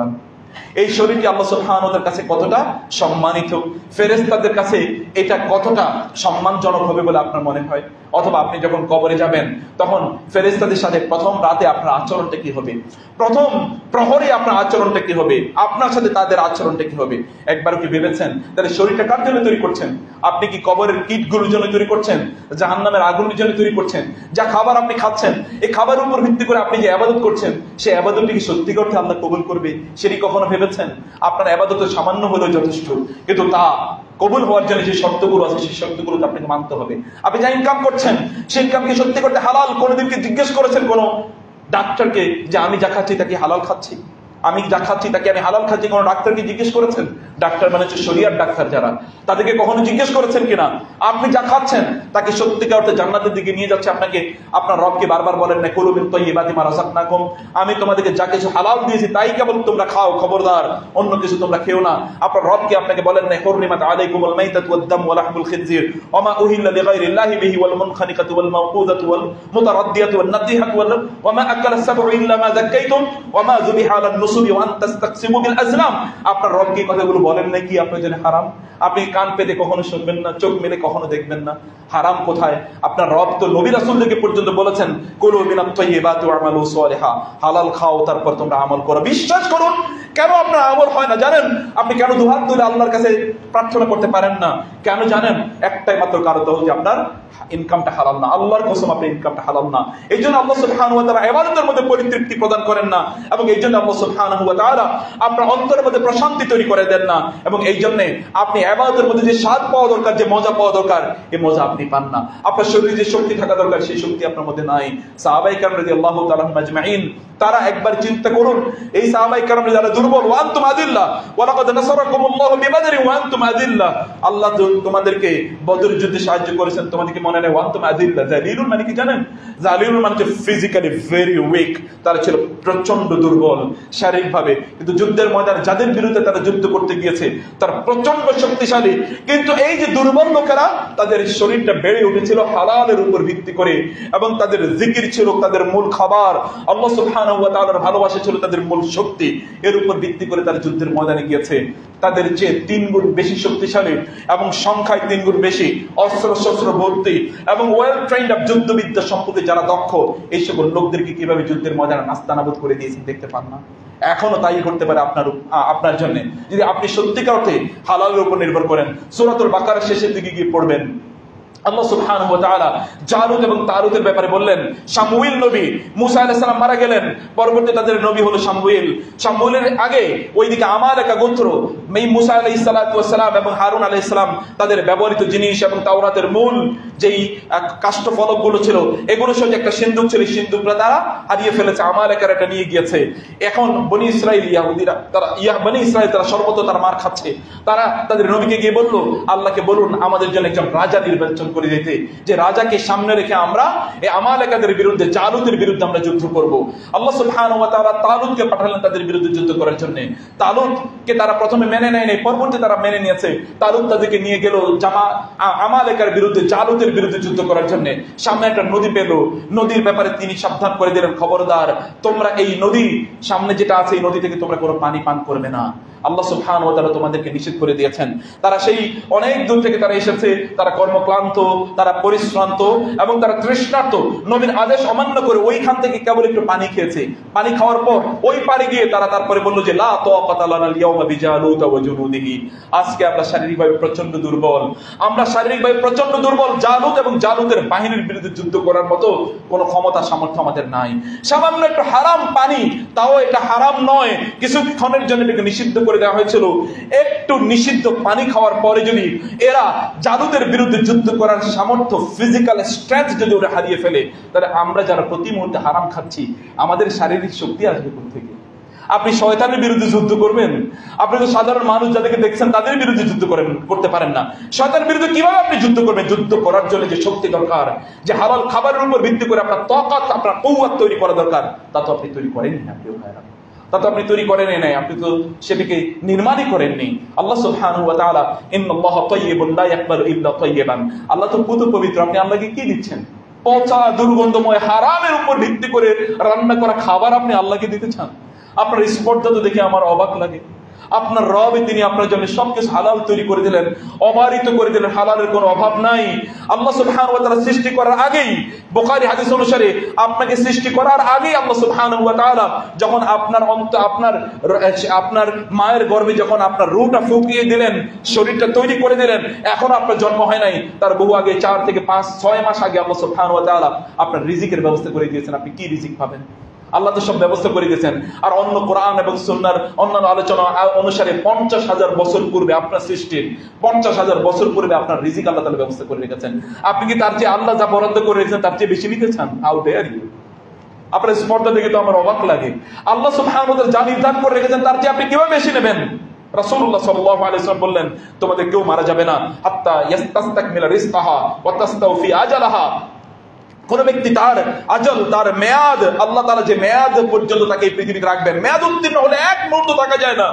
এই শরীরটি আল্লাহ সুবহানাহু ওয়া তাআলার কাছে কতটা সম্মানিত, ফেরেশতাদের কাছে এটা কতটা সম্মানজনক হবে বলে আপনার মনে হয়? অথবা আপনি যখন কবরে যাবেন তখন ফেরেশতাদের সাথে প্রথম রাতে আপনার আচরণটা কি হবে, প্রথম প্রহরে আপনার আচরণটা কি হবে, আপনার সাথে তাদের আচরণটা কি হবে? একবার কি ভেবেছেন তাহলে শরীরটা কার জন্য তৈরি করছেন? আপনি কি কবরের কীটগুলোর জন্য তৈরি করছেন, জাহান্নামের আগুনের জন্য তৈরি করছেন? যা খাবার আপনি খাচ্ছেন, এই খাবারের উপর ভিত্তি করে আপনি যে ইবাদত করছেন, সেই ইবাদতটি কি সত্যি করতে আল্লাহ কবুল করবে সেটি কখনো ভেবেছেন? আপনার ইবাদত সামান্য হলেও যথেষ্ট, কিন্তু তা কবুল হওয়ার জন্য যে শর্তগুলো আছে সেই শর্তগুলো আপনাকে মানতে হবে। আপনি যা ইনকাম করছেন সেই ইনকাম কি সত্যি করতে হালাল? কোনোদিনকে জিজ্ঞেস করেছেন কোনো ডাক্তারকে যে আমি যা খাচ্ছি তা কি হালাল খাচ্ছি, আমি যা খাচ্ছি তাকে আমি হালাল খাচ্ছি? কোনো ডাক্তারকে জিজ্ঞেস করেছেন? ডাক্তার মানে হচ্ছে শরিয়ার ডাক্তার যারা, তাদেরকে কখনো জিজ্ঞেস করেছেন কিনা আপনি যা খাচ্ছেন তাকে সত্যিকার অর্থে জান্নাতের দিকে নিয়ে যাচ্ছে আপনাকে? আপনার রবকে বারবার বলেন না কুলু মিন তাইয়্যিবাতি মা রাযাকনাকুম, আমি তোমাদেরকে যা কিছু হালাল দিয়েছি তাই কেবল তোমরা খাও, খবরদার অন্য কিছু তোমরা খেও না। আপনার রবকে আপনাকে বলেন না হুররিমাত আলাইকুমুল মাইতাতু ওয়াদ দামু ওয়া লাহমুল খিনজির ওয়া মা উহিল্লা লিগাইরিল্লাহি বিহি ওয়াল মুনখানিকাতু ওয়াল মাওকুদাতু ওয়াল মুতারাদ্দিয়াতু ওয়ান নাতিহাতু ওয়া মা আকালা সাবউ ইল্লা মা যাক্কাইতুম ওয়া মা যুবিহা আলান নুসুবি ওয়া আন তাস্তাকসিমু বিল আজলাম। আপনার রব কি কথাগুলো বলেন নাকি আপনার জন্য হারাম? আপনি কান পেতে কখনো শুনবেন না, চোখ মেলে কখনো দেখবেন না, হারাম কোথায়? আপনার রব তো নবী রাসূলদেরকে পর্যন্ত বলেছেন কুলু মিনাত তাইয়্যিবাতি ওয়া'মালু সালিহা, হালাল খাও তারপর তোমরা আমল করো। বিশ্বাস করুন কেন আপনার আমল হয় না জানেন? আপনি কেন দুহাত তুলে আল্লাহর কাছে প্রার্থনা করতে পারেন না? কেন জানেন? একটাই মাত্র কারণ, তো যে আপনার ইনকামটা হালাল না। আল্লাহর কসম আপনার ইনকামটা হালাল না। এই জন্য আল্লাহ সুবহানাহু ওয়া তাআলা ইবাদতের মধ্যে পরিতৃপ্তি প্রদান করেন না, এবং এই জন্য আল্লাহ সুবহানাহু ওয়া তাআলা আপনার অন্তরের মধ্যে প্রশান্তি তৈরি করে দেন না, এবং এই জন্য আপনি ইবাদতের মধ্যে যে স্বাদ পাওয়া দরকার, যে মজা পাওয়া দরকার, এই মজা আপনি পান না। আপনার শরীরে যে শক্তি থাকা দরকার সেই শক্তি আপনার মধ্যে নাই। সাহাবায়ে কেরাম রাদিয়াল্লাহু তাআলা আজমাইন, তারা একবার চিন্তা করুন, এই সাহাবায়ে কেরাম যারা দুর্বল, ওয়া আনতুম আদিল্লাহ ওয়া লাকাদ নাসারাকুমুল্লাহু বিবাদরি ওয়া আনতুম আদিল্লাহ, আল্লাহ তোমাদেরকে বদর যুদ্ধে সাহায্য করেছেন, তোমাদেরকে মনে নেই? ওয়া আনতুম আদিল্লাহ, জালিলুন মানে কি জানেন? জালিলুন মানে ফিজিক্যালি ভেরি উইক, তারা ছিল প্রচন্ড দুর্বল শারীরিকভাবে, কিন্তু যুদ্ধের ময়দানে যাদের বিরুদ্ধে তারা যুদ্ধ করতে গিয়েছে তারা প্রচন্ড শক্তিশালী। কিন্তু এই যে দুর্বল লোকেরা, তাদের শরীরটা বেড়ে উঠেছিল হালালের উপর ভিত্তি করে, এবং তাদের জিকির ছিল তাদের মূল খাবার, আল্লাহ সুবহানাহু ওয়া তাআলার ভালোবাসা ছিল তাদের মূল শক্তি। এর উপর ভিত্তি করে তারা যুদ্ধের ময়দানে গিয়েছে। তাদের চেয়ে তিন গুণ বেশি শক্তিশালী এবং সংখ্যায় তিন গুণ বেশি, অস্ত্র শস্ত্র ভর্তি এবং ওয়েল ট্রেন্ড অফ যুদ্ধবিদ্যা সম্পর্কে যারা দক্ষ, এই সকল লোকদেরকে কিভাবে যুদ্ধের ময়দানে নাস্তানাবুদ করে দিয়েছেন দেখতে পান না? এখনো তাই করতে পারে আপনার আপনার জন্য, যদি আপনি সত্যিকার অর্থে হালালের উপর নির্ভর করেন। সূরাতুল বাকারার শেষের দিকে গিয়ে পড়বেন, আল্লাহ সুবহানাহু ওয়া তাআলা জালুত এবং তালুতের ব্যাপারে বললেন। শামুয়েল নবী, মুসা আলাইহিস সালাম মারা গেলেন, পরবর্তী তাদের নবী হলো শামুয়েল। শামুয়েলের আগে ওইদিকে আমালেকা গোত্র, এই মুসা আলাইহিস সালাতু ওয়াস সালাম এবং হারুন আলাইহিস সালাম তাদের ব্যবহৃত জিনিস এবং তাওরাতের মূল যেই কাষ্ঠ ফলকগুলো ছিল, এগুলো সঙ্গে একটা সিন্দুক ছিল, সিন্দুকটা তারা হারিয়ে ফেলেছে, আমালেকার এটা নিয়ে গিয়েছে। এখন বনি ইসরাইল ইয়াহুদিরা, তারা ইয়া বনি ইসরাইল তারা সর্বত তারা মার খাচ্ছে। তারা তাদের নবীকে গিয়ে বলল, আল্লাহকে বলুন আমাদের জন্য একজন রাজা নির্বাচন করে দিতে, যে রাজাকে সামনে রেখে আমরা এই আমালেকাদের বিরুদ্ধে, জালুতের বিরুদ্ধে আমরা যুদ্ধ করব। আল্লাহ সুবহানাহু ওয়া তাআলা তালুতকে পাঠালেন তাদের বিরুদ্ধে যুদ্ধ করার জন্য। তালুতকে তারা প্রথমে মেনে নেয় নাই, পরবর্তী তারা মেনে নিয়েছে। তালুত তাদেরকে নিয়ে গেল জামা আমালেকার বিরুদ্ধে, জালুতের বিরুদ্ধে যুদ্ধ করার জন্য। সামনে একটা নদী পেল, নদীর ব্যাপারে তিনি সাবধান করে দিলেন, খবরদার তোমরা এই নদী সামনে যেটা আছে এই নদী থেকে তোমরা কোনো পানি পান করবে না। আল্লাহ সুবহানাহু ওয়া তাআলা তোমাদেরকে নিষেধ করে দিয়েছেন। তারা সেই অনেক দূর থেকে তারা এসেছে, তারা কর্মক্লান্ত, তারা পরিশ্রান্ত এবং তারা তৃষ্ণার্ত। নবীর আদেশ অমান্য করে ওইখান থেকে কেবল একটু পানি খেয়েছে। পানি খাওয়ার পর ওই পারে গিয়ে তারা তারপরে বলল যে লা তাকাতা লানা আল-ইয়াওমা বিজালুত ওয়া জুনুদিহি, আজকে আমরা শারীরিকভাবে প্রচন্ড দুর্বল, আমরা শারীরিকভাবে প্রচন্ড দুর্বল, জালুত এবং জালুতের বাহিনীর বিরুদ্ধে যুদ্ধ করার মতো কোনো ক্ষমতা সামর্থ্য আমাদের নাই। সামান্য একটু হারাম পানি, তাও এটা হারাম নয়, কিছুক্ষণের জন্য এটাকে নিষিদ্ধ করে দেওয়া হয়েছিল। একটু নিষিদ্ধ পানি খাওয়ার পরে যদি এরা জাদুদের বিরুদ্ধে যুদ্ধ করার সামর্থ্য, ফিজিক্যাল স্ট্রেংথ যদি ওরা হারিয়ে ফেলে, তাহলে আমরা যারা প্রতি মুহূর্তে হারাম খাচ্ছি, আমাদের শারীরিক শক্তি আসবে কোথা থেকে? আপনি শয়তানের বিরুদ্ধে যুদ্ধ করবেন? আপনি তো সাধারণ মানুষ যাদেরকে দেখছেন তাদের বিরুদ্ধে যুদ্ধ করেন করতে পারেন না। শয়তানের বিরুদ্ধে কিভাবে আপনি যুদ্ধ করবেন? যুদ্ধ করার জন্য যে শক্তি দরকার, যে হালাল খাবারের উপর ভিত্তি করে আপনার তাকাত, আপনার কওয়াত তৈরি করা দরকার, তা তো আপনি তৈরি করেননি না প্রিয় ভাইরা, তা তো আপনি তৈরি করেন নাই, আপনি তো সেটাকে নির্মাণই করেননি। আল্লাহ সুবহানাহু ওয়া তাআলা ইন্নাল্লাহা তাইয়্যিবুন লা ইয়াকবালু ইল্লা তাইয়্যিবান, আল্লাহ তো পুত পবিত্র, আপনি আল্লাহকে কি দিচ্ছেন? পচা দুর্গন্ধময় হারামের উপর ভিত্তি করে রান্না করা খাবার আপনি আল্লাহকে দিতে চান? আপনার স্পর্ধা তো দেখে আমার অবাক লাগে। আপনার রবই তিনি আপনার জন্য সবকিছু হালাল তৈরি করে দিলেন, অবারিত করে দিলেন, হালালের কোনো অভাব নাই। আল্লাহ সুবহানাহু ওয়া তাআলা সৃষ্টি করার আগেই, বুখারী হাদিস অনুসারে, আপনাকে সৃষ্টি করার আগেই আল্লাহ সুবহানাহু ওয়া তাআলা যখন আপনার অন্ত আপনার আপনার মায়ের গর্ভে যখন আপনার রূহটা ফুঁকিয়ে দিলেন, শরীরটা তৈরি করে দিলেন, এখন আপনার জন্ম হয় নাই, তার বহু আগে চার থেকে পাঁচ ছয় মাস আগে আল্লাহ সুবহানাহু ওয়া তাআলা আপনার রিজিকের ব্যবস্থা করে দিয়েছেন। আপনি কি রিজিক পাবেন? আল্লাহ তো সব ব্যবস্থা করে দিয়েছেন। আর অন্য কোরআন এবং সুন্নাহর অন্যান্য আলোচনা অনুসারে পঞ্চাশ হাজার বছর পূর্বে আপনার সৃষ্টির পঞ্চাশ হাজার বছর পূর্বে আপনার রিজিক আল্লাহ তাআলা ব্যবস্থা করে রেখেছেন। আপনি কি তার চেয়ে আল্লাহ যা বরাদ্দ করে রেখেছেন তার চেয়ে বেশি নিতে চান? How dare you! আপনার স্পর্ধা দেখে তো আমার অবাক লাগে। আল্লাহ সুবহানাহু ওয়া তাআলা যা নির্ধারণ করে রেখেছেন তার চেয়ে আপনি কিভাবে বেশি নেবেন? রাসূলুল্লাহ সাল্লাল্লাহু আলাইহি ওয়াসাল্লাম বললেন, তোমাদের কেউ মারা যাবে না হাত্তা ইয়াস্তাসতাকমিলা রিজকাহা ওয়া তাস্তাওফি আজালাহা। কোন ব্যক্তি তার আজল, তার মেয়াদ, আল্লাহ তাআলা যে মেয়াদ পর্যন্ত তাকে এই পৃথিবীতে রাখবেন, মেয়াদ উত্তীর্ণ হলে এক মুহূর্ত থাকা যায় না।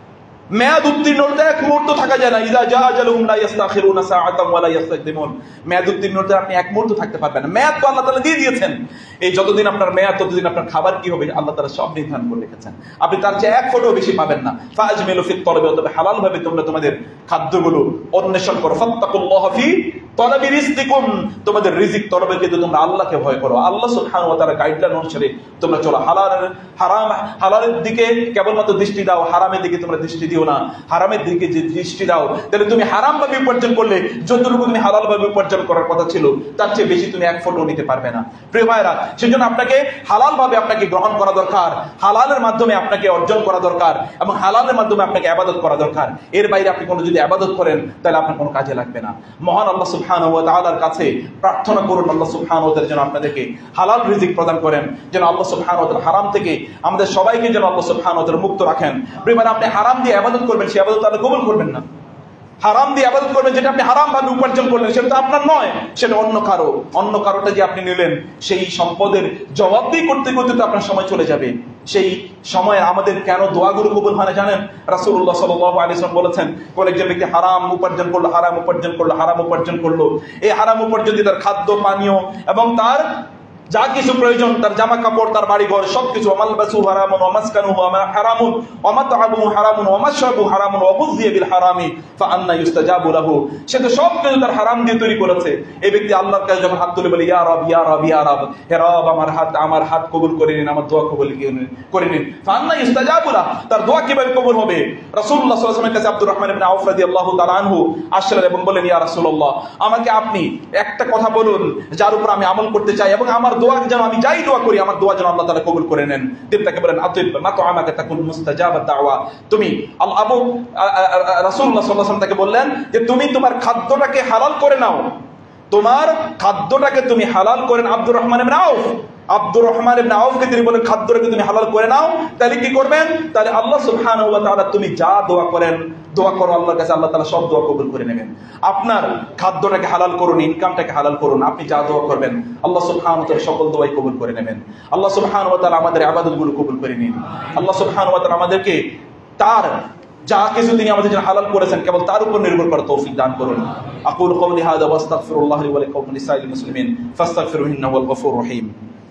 মেয়াদ উত্তীর্ণ হলে এক মুহূর্ত থাকা যায় না। ইযা জা আজালুহুম লা ইস্তাখিরুনা সাআতান ওয়া লা ইস্তাকদিমুন। মেয়াদ উত্তীর্ণ হলে আপনি এক মুহূর্ত থাকতে পারবেন না। মেয়াদ তো আল্লাহ তাআলা দিয়ে দিয়েছেন। এই যতদিন আপনার মেয়াদ ততদিন আপনার খাবার কি হবে আল্লাহ তাআলা সব নির্ধারণ করে রেখেছেন। আপনি তার চেয়ে এক ফোঁটাও বেশি পাবেন না। ফাজমিলু ফিত তলবি, তবে হালাল ভাবে তোমরা তোমাদের খাদ্যগুলো অন্বেষণ করো। ফাত্তাকুল্লাহ ফি তলবি রিজকিকুম, তোমাদের রিজিক তলবের ক্ষেত্রে তোমরা আল্লাহকে ভয় করো। আল্লাহ সুবহানাহু ওয়া তাআলার গাইডলাইন অনুসারে তোমরা চলো। হালালের হারাম হালালের দিকে কেবলমাত্র দৃষ্টি দাও, হারামের দিকে তোমরা দৃষ্টি দিও না। হারামের দিকে যে দৃষ্টি দাও, তাহলে তুমি হারাম ভাবে উপার্জন করলে যতটুকু তুমি হালাল ভাবে উপার্জন করার কথা ছিল তার চেয়ে বেশি তুমি এক ফোঁটাও নিতে পারবে না। প্রিয় ভাইরা, সেজন্য আপনাকে হালাল ভাবে আপনাকে গ্রহণ করা দরকার, হালালের মাধ্যমে আপনাকে অর্জন করা দরকার এবং হালালের মাধ্যমে আপনাকে ইবাদত করা দরকার। এর বাইরে আপনি কোনো যদি ইবাদত করেন তাহলে আপনার কোনো কাজে লাগবে না। মহান আল্লাহ সুবহানাহু ওয়া তাআলার কাছে প্রার্থনা করুন, আল্লাহ সুবহানাহু ওয়া তাআলা যেন আপনাদেরকে হালাল রিজিক প্রদান করেন, যেন আল্লাহ সুবহানাহু ওয়া তাআলা হারাম থেকে আমাদের সবাইকে যেন আল্লাহ সুবহানাহু ওয়া তাআলা মুক্ত রাখেন। প্রিয় ভাইরা, আপনি হারাম দিয়ে ইবাদত করবেন, সেই ইবাদত আল্লাহ কবুল করবেন না। হারাম দিয়ে ইবাদত করবেন, যেটা আপনি হারাম ভাবে উপার্জন করলেন সেটা তো আপনার নয়, সেটা অন্য কারো। অন্য কারোটা যে আপনি নিলেন সেই সম্পদের জবাবদিহি করতে করতে তো আপনার সময় চলে যাবে। সেই সময় আমাদের কেন দোয়াগুলো কবুল হয় না জানেন? রাসূলুল্লাহ সাল্লাল্লাহু আলাইহি ওয়াসাল্লাম বলেছেন, কোন একজন ব্যক্তি হারাম উপার্জন করলো, হারাম উপার্জন করলো, হারাম উপার্জন করলো, এই হারাম উপার্জন দিয়ে তার খাদ্য পানীয় এবং তার যা কিছু প্রয়োজন, তার জামা কাপড়, তার বাড়ি ঘর সবকিছু, মালবাসু হারামুন ওয়া মাসকানুহু হারামুন ওয়া মাতআবুহু হারামুন ওয়া মাশরাবুহু হারামুন ওয়া গুযিয়া বিল হারামি ফাআন্না ইউস্তাজাবু লাহু। সে তো সব কিছু তার হারাম দিয়ে তৈরি করেছে। এই ব্যক্তি আল্লাহর কাছে যখন হাত তুলে বলে, ইয়া রব ইয়া রব ইয়া রব, হে রব আমার হাত আমার হাত কবুল করে নিন, আমার দোয়া কবুল করে নিন, ফাআন্না ইউস্তাজাবু লাহু, তার দোয়া কিভাবে কবুল হবে? রাসূলুল্লাহ সাল্লাল্লাহু আলাইহি ওয়াসাল্লামের কাছে আব্দুর রহমান ইবনে আউফ রাদিয়াল্লাহু তাআলা আনহু আসলেন এবং বললেন, ইয়া রাসূলুল্লাহ, আমাকে আপনি একটা কথা বলুন যার উপর আমি আমল করতে চাই এবং আমার দোয়া যেন আমি যাই দোয়া করি আমার দোয়া যেন আল্লাহ তাআলা কবুল করে নেন। তিনি তাকে বলেন, আতিব মাতআমাকা তাকুন মুস্তাজাবাত দাওয়া। তুমি আল্লাহ আবু রাসূলুল্লাহ সাল্লাল্লাহু আলাইহি ওয়াসাল্লাম তাকে বললেন যে তুমি তোমার খাদ্যটাকে হালাল করে নাও, তোমার খাদ্যটাকে তুমি হালাল করেন। আব্দুর রহমান ইবনে আউফ আব্দুর রহমান ইবনে আউফকে তিনি বলেন, খাদ্যটাকে তুমি হালাল করে নাও, তাহলে কি করবেন? তাহলে আল্লাহ সুবহানাহু ওয়া তাআলা তুমি যা দোয়া করেন দোয়া করো আল্লাহর কাছে, আল্লাহ তাআলা সব দোয়া কবুল করে নেবেন। আপনার খাদ্যটাকে হালাল করুন, ইনকামটাকে হালাল করুন, আপনি যা দোয়া করবেন আল্লাহ সুবহানাহু ওয়া তাআলা সকল দোয়াই কবুল করে নেবেন। আল্লাহ সুবহানাহু ওয়া তাআলা আমাদের ইবাদতগুলো কবুল করে নিন। আল্লাহ সুবহানাহু ওয়া তাআলা আমাদেরকে তার যা কিছু তিনি আমাদের জন্য হালাল করেছেন কেবল তার উপর নির্ভর করে তৌফিক দান করুন। আকুলু কওলি হাযা ওয়া আস্তাগফিরুল্লাহ লি ওয়া লাকুম ওয়া লিসাইরিল মুসলিমিন ফাস্তাগফিরুহু ইন্নাহু হুয়াল গফুরুর রহিম।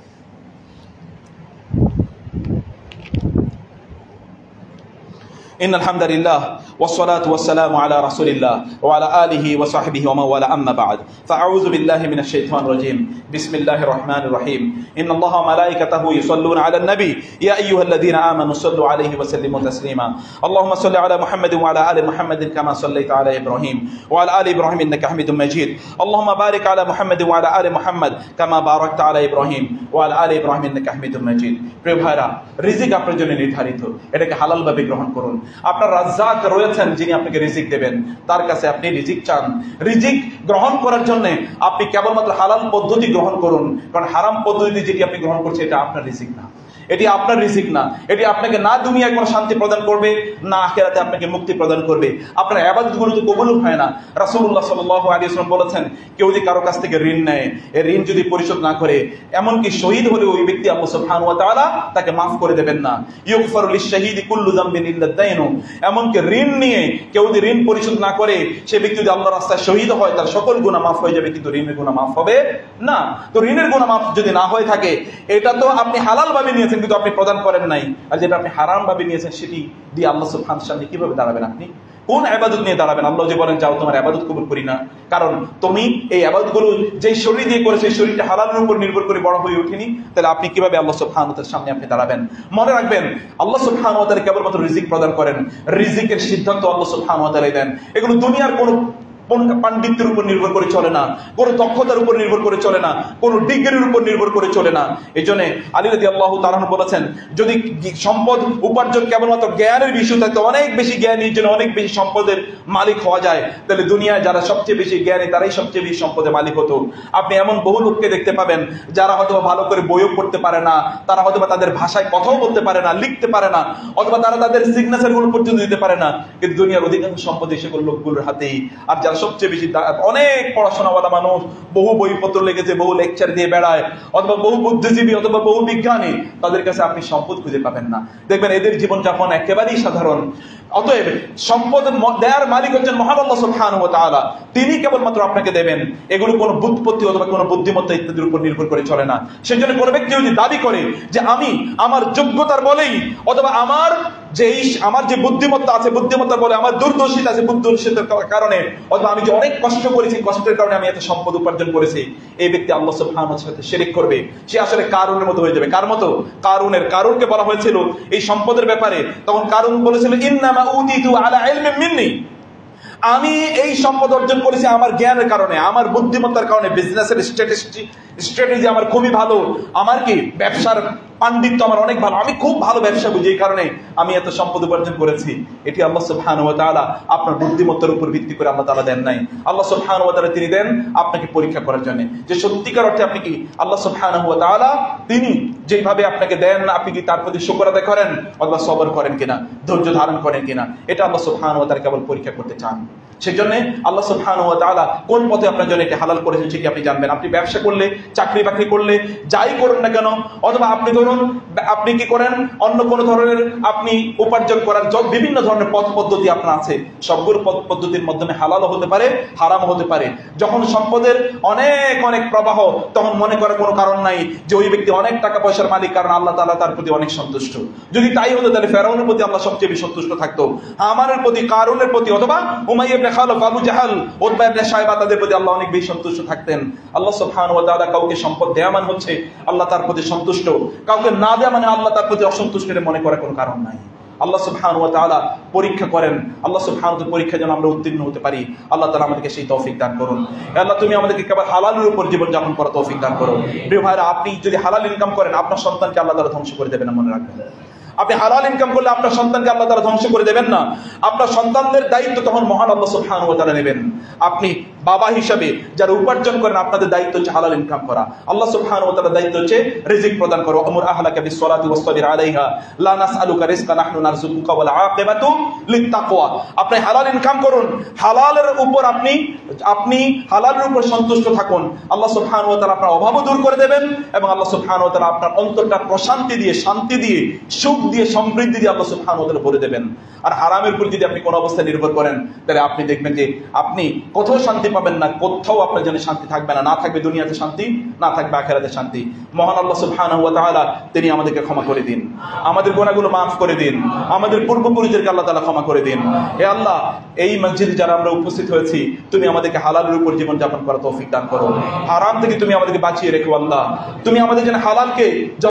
إن الحمد لله والصلاة والسلام على رسول الله وعلى آله وصحبه ومن والاه أما بعد فأعوذ بالله من الشيطان الرجيم بسم الله الرحمن الرحيم إن الله وملائكته يصلون على النبي يا أيها الذين آمنوا صلوا عليه وسلموا تسليما اللهم صل على محمد وعلى آل محمد كما صليت على إبراهيم وعلى آل إبراهيم إنك حميد مجيد اللهم بارك على محمد وعلى آل محمد كما باركت على إبراهيم وعلى آل إبراهيم إنك حميد مجيد। প্রিয় ভাইরা, রিজিক আপনার জন্য নির্ধারিত, এটাকে হালাল ভাবে গ্রহণ করুন। আপনার রাজ্জাক রয়েছেন যিনি আপনাকে রিজিক দেবেন, তার কাছে আপনি রিজিক চান। রিজিক গ্রহণ করার জন্য আপনি কেবলমাত্র হালাল পদ্ধতি গ্রহণ করুন, কারণ হারাম পদ্ধতি যেটি আপনি গ্রহণ করছেন এটা আপনার রিজিক না, এটি আপনার রিজিক না। এটি আপনাকে না দুনিয়ায় কোনো শান্তি প্রদান করবে না আখিরাতে আপনাকে মুক্তি প্রদান করবে। আপনার ইবাদতগুলো তো কবুল হয় না। রাসূলুল্লাহ সাল্লাল্লাহু আলাইহি ওয়াসাল্লাম বলেছেন, কেউ যদি কারো কাছ থেকে ঋণ নেয়, এই ঋণ যদি পরিশোধ না করে, এমনকি শহীদ হলে ওই ব্যক্তি আল্লাহ সুবহানাহু ওয়া তাআলা তাকে মাফ করে দেবেন না। ইউগফারু লিশ-শাহীদি কুল্লু যামবিন ইল্লা আদ-দাইনু, এমনকি ঋণ নিয়ে কেউ যদি ঋণ পরিশোধ না করে, সে ব্যক্তি যদি আল্লাহর রাস্তায় শহীদ হয় তার সকল গুনাহ মাফ হয়ে যাবে, কিন্তু ঋণের গুনাহ মাফ হবে না। তো ঋণের গুনাহ মাফ যদি না হয়ে থাকে, এটা তো আপনি হালাল ভাবে নিয়েছেন, কিন্তু আপনি প্রদান করেন নাই, আর যেটা আপনি হারাম ভাবে নিয়েছেন সেটি দিয়ে আল্লাহ সুবহানাহু সামনে কিভাবে দাঁড়াবেন? আপনি কোন ইবাদত নিয়ে দাঁড়াবেন? আল্লাহ যে বলেন যাও তোমার ইবাদত কবুল করি না, কারণ তুমি এই ইবাদতগুলো যে শরীর দিয়ে করেছো সেই শরীরটা হালালের উপর নির্ভর করে বড় হয়ে ওঠেনি, তাহলে আপনি কিভাবে আল্লাহ সুবহানাহু ওয়া তাআলার সামনে আপনি দাঁড়াবেন? মনে রাখবেন আল্লাহ সুবহানাহু ওয়া তাআলা কেবলমাত্র রিজিক প্রদান করেন, রিজিকের সিদ্ধান্ত আল্লাহ সুবহানাহু ওয়া তাআলাই দেন। এগুলো দুনিয়ার কোনো পাণ্ডিত্যের উপর নির্ভর করে চলে না, কোন দক্ষতার উপর নির্ভর করে চলে না, কোন ডিগ্রির উপর নির্ভর করে চলে না। এই জন্য আলী রাদিয়াল্লাহু তাআলা বলেছেন, যদি সম্পদ উপার্জন কেবলমাত্র জ্ঞানের বিষয় থাকতো, অনেক বেশি জ্ঞানীর জন্য অনেক বেশি সম্পদের মালিক হওয়া যায়, তাহলে দুনিয়ায় যারা সবচেয়ে বেশি জ্ঞানী তারাই সবচেয়ে বেশি সম্পদের মালিক হতো। আপনি এমন বহু লোককে দেখতে পাবেন যারা হয়তো ভালো করে বইও পড়তে পারে না, তারা হয়তো তাদের ভাষায় কথাও বলতে পারে না, লিখতে পারে না, অথবা তারা তাদের সিগনেচার গুলো পর্যন্ত দিতে পারে না, কিন্তু দুনিয়ার অধিকাংশ সম্পদ সেগুলো লোকগুলোর হাতেই। আর যারা সবচেয়ে বেশি অনেক পড়াশোনাওয়ালা মানুষ, বহু বইপত্র লেগেছে, বহু লেকচার দিয়ে বেড়ায়, অথবা বহু বুদ্ধিজীবী অথবা বহু বিজ্ঞানী, তাদের কাছে আপনি সম্পদ খুঁজে পাবেন না। দেখবেন এদের জীবনযাপন একেবারেই সাধারণ। অতএব সম্পদ দেয়ার মালিক হচ্ছেন মহান আল্লাহ সুবহানাহু ওয়া তাআলা, তিনি কেবলমাত্র আপনাকে দেবেন। এগুলো কোনো বুৎপত্তি অথবা কোনো বুদ্ধিমত্তা ইত্যাদির উপর নির্ভর করে চলে না। সেজন্য কোনো ব্যক্তি যদি দাবি করে যে আমি আমার যোগ্যতার বলেই অথবা আমার যে আমার যে বুদ্ধিমত্তা আছে, বুদ্ধিমত্তার বলে আমার দূরদর্শিতা আছে, দূরদর্শিতার কারণে অথবা আমি যে অনেক কষ্ট করেছি, কষ্টের কারণে আমি এত সম্পদ উপার্জন করেছি, এই ব্যক্তি আল্লাহ সুবহানাহু ওয়া তাআলার সাথে শিরক করবে। সে আসলে কারুনের মতো হয়ে যাবে। কার মতো? কারুনের। কারুনকে বলা হয়েছিল এই সম্পদের ব্যাপারে, তখন কারুন বলেছিল ইন্নামা উতিতু আলা ইলমিন মিন্নি, আমি এই সম্পদ অর্জন করেছি আমার জ্ঞানের কারণে, আমার বুদ্ধিমত্তার কারণে, বিজনেসের স্ট্র্যাটেজি স্ট্র্যাটেজি আমার খুবই ভালো, আমার কি ব্যবসার পাণ্ডিত্য আমার অনেক ভালো, আমি খুব ভালো ব্যবসা বুঝি, এই কারণে আমি এত সম্পদ উপার্জন করেছি। এটি আল্লাহ সুবহানাহু ওয়া তাআলা আপনার বুদ্ধিমত্তার উপর ভিত্তি করে আল্লাহ তাআলা দেন নাই। আল্লাহ সুবহানাহু ওয়া তাআলা তিনি দেন আপনাকে পরীক্ষা করার জন্য, যে সত্যিকার অর্থে আপনি কি আল্লাহ সুবহানাহু ওয়া তাআলা তিনি যেভাবে আপনাকে দেন আপনি কি তার প্রতি শুকর আদায় করেন অথবা সবর করেন কিনা, ধৈর্য ধারণ করেন কিনা, এটা আল্লাহ সুবহানাহু ওয়া তাআলা কেবল পরীক্ষা করতে চান। সেই জন্য আল্লাহ সুবহানাহু ওয়া তাআলা কোন পথে আপনার জন্য এটা হালাল করেছেন সেটি আপনি জানবেন। আপনি ব্যবসা করলে, চাকরি বাকরি করলে, যাই করুন না কেন, অথবা আপনি ধরুন আপনি কি করেন অন্য কোন ধরনের আপনি উপার্জন করার বিভিন্ন ধরনের পথ পদ্ধতি আপনার আছে, সবগুলো পথ পদ্ধতির মাধ্যমে হালালও হতে পারে, হারাম হতে পারে। যখন সম্পদের অনেক অনেক প্রবাহ, তখন মনে করার কোনো কারণ নাই যে ওই ব্যক্তি অনেক টাকা পয়সার মালিক, কারণ আল্লাহ তাআলা তার প্রতি অনেক সন্তুষ্ট। যদি তাই হতো তাহলে ফেরাউনের প্রতি আল্লাহ সবচেয়ে বেশি সন্তুষ্ট থাকতো, হামানের প্রতি, কারুনের প্রতি, অথবা Umayyah ibn Khalaf, Abu Jahl, Utbah ibn Shaybah, তাদের প্রতি আল্লাহ অনেক বেশি সন্তুষ্ট থাকতেন। আল্লাহ সুবহানাহু ওয়া তাআলা কাউকে সম্পদ দেয়া মানে হচ্ছে আল্লাহ তার প্রতি সন্তুষ্ট, কাউকে না দেয়া মানে আল্লাহ তার প্রতি অসন্তুষ্ট মনে করার কোনো কারণ নাই। আল্লাহ সুবহানাহু ওয়া তাআলা পরীক্ষা করেন, আল্লাহ সুবহানাহু ওয়া তাআলা পরীক্ষা যেন আমরা উত্তীর্ণ হতে পারি, আল্লাহ তাআলা আমাদেরকে সেই তৌফিক দান করুন। আল্লাহ তুমি আমাদেরকে কেবল হালালের উপর জীবন যাপন করার তৌফিক দান করো। প্রিয় ভাইরা, আপনি যদি হালাল ইনকাম করেন আপনার সন্তানকে আল্লাহ তাআলা ধ্বংস করে দেবেন না, মনে রাখবেন। আপনি হালাল ইনকাম করলে আপনার সন্তানকে আল্লাহ তাআলা ধ্বংস করে দেবেন না, আপনার সন্তানদের দায়িত্ব তখন মহান আল্লাহ সুবহানাহু ওয়া তাআলা নেবেন। আপনি বাবা হিসাবে যারা উপার্জন করেন আপনাদের দায়িত্ব হচ্ছে হালাল ইনকাম করা, আল্লাহ সুবহানাহু ওয়া তাআলার দায়িত্ব হচ্ছে রিজিক প্রদান করা। আমুর আহলাকা বিসসালাতি ওয়াসতাবির আলাইহা লা নাসআলুকা রিজকান নাহনু নারযুকুকা ওয়াল আকিবাতু লিত্তাকওয়া। আপনি হালাল ইনকাম করুন, হালালের উপর আপনি আপনি হালালের উপর সন্তুষ্ট থাকুন, আল্লাহ সুবহানাহু ওয়া তাআলা আপনার অভাবও দূর করে দেবেন এবং আল্লাহ সুবহানাহু ওয়া তাআলা আপনার অন্তরটা প্রশান্তি দিয়ে, শান্তি দিয়ে, সুখ দিয়ে, সমৃদ্ধি দিয়ে আল্লাহ সুবহানাহু ওয়া তাআলা ভরে দেবেন। আর হারামের উপর যদি আপনি কোন অবস্থায় নির্ভর করেন তাহলে আপনি দেখবেন যে আপনি কোথাও শান্তি পাবেন না, কোথাও আপনার জন্য শান্তি থাকবে না, না থাকবে দুনিয়াতে শান্তি, না থাকবে আখিরাতে শান্তি। মহান আল্লাহ সুবহানাহু ওয়া তাআলা তিনি আমাদেরকে ক্ষমা করে দিন, আমাদের গুনাহগুলো মাফ করে দিন, আমাদের পূর্বপুরুষদেরকে আল্লাহ তাআলা ক্ষমা করে দিন। হে আল্লাহ, এই মসজিদে যারা আমরা উপস্থিত হয়েছি তুমি আমাদেরকে হালালের উপর জীবন যাপন করার তৌফিক দান করো, হারাম থেকে তুমি আমাদেরকে বাঁচিয়ে রেখো। আল্লাহ তুমি আমাদের জন্য হালালকে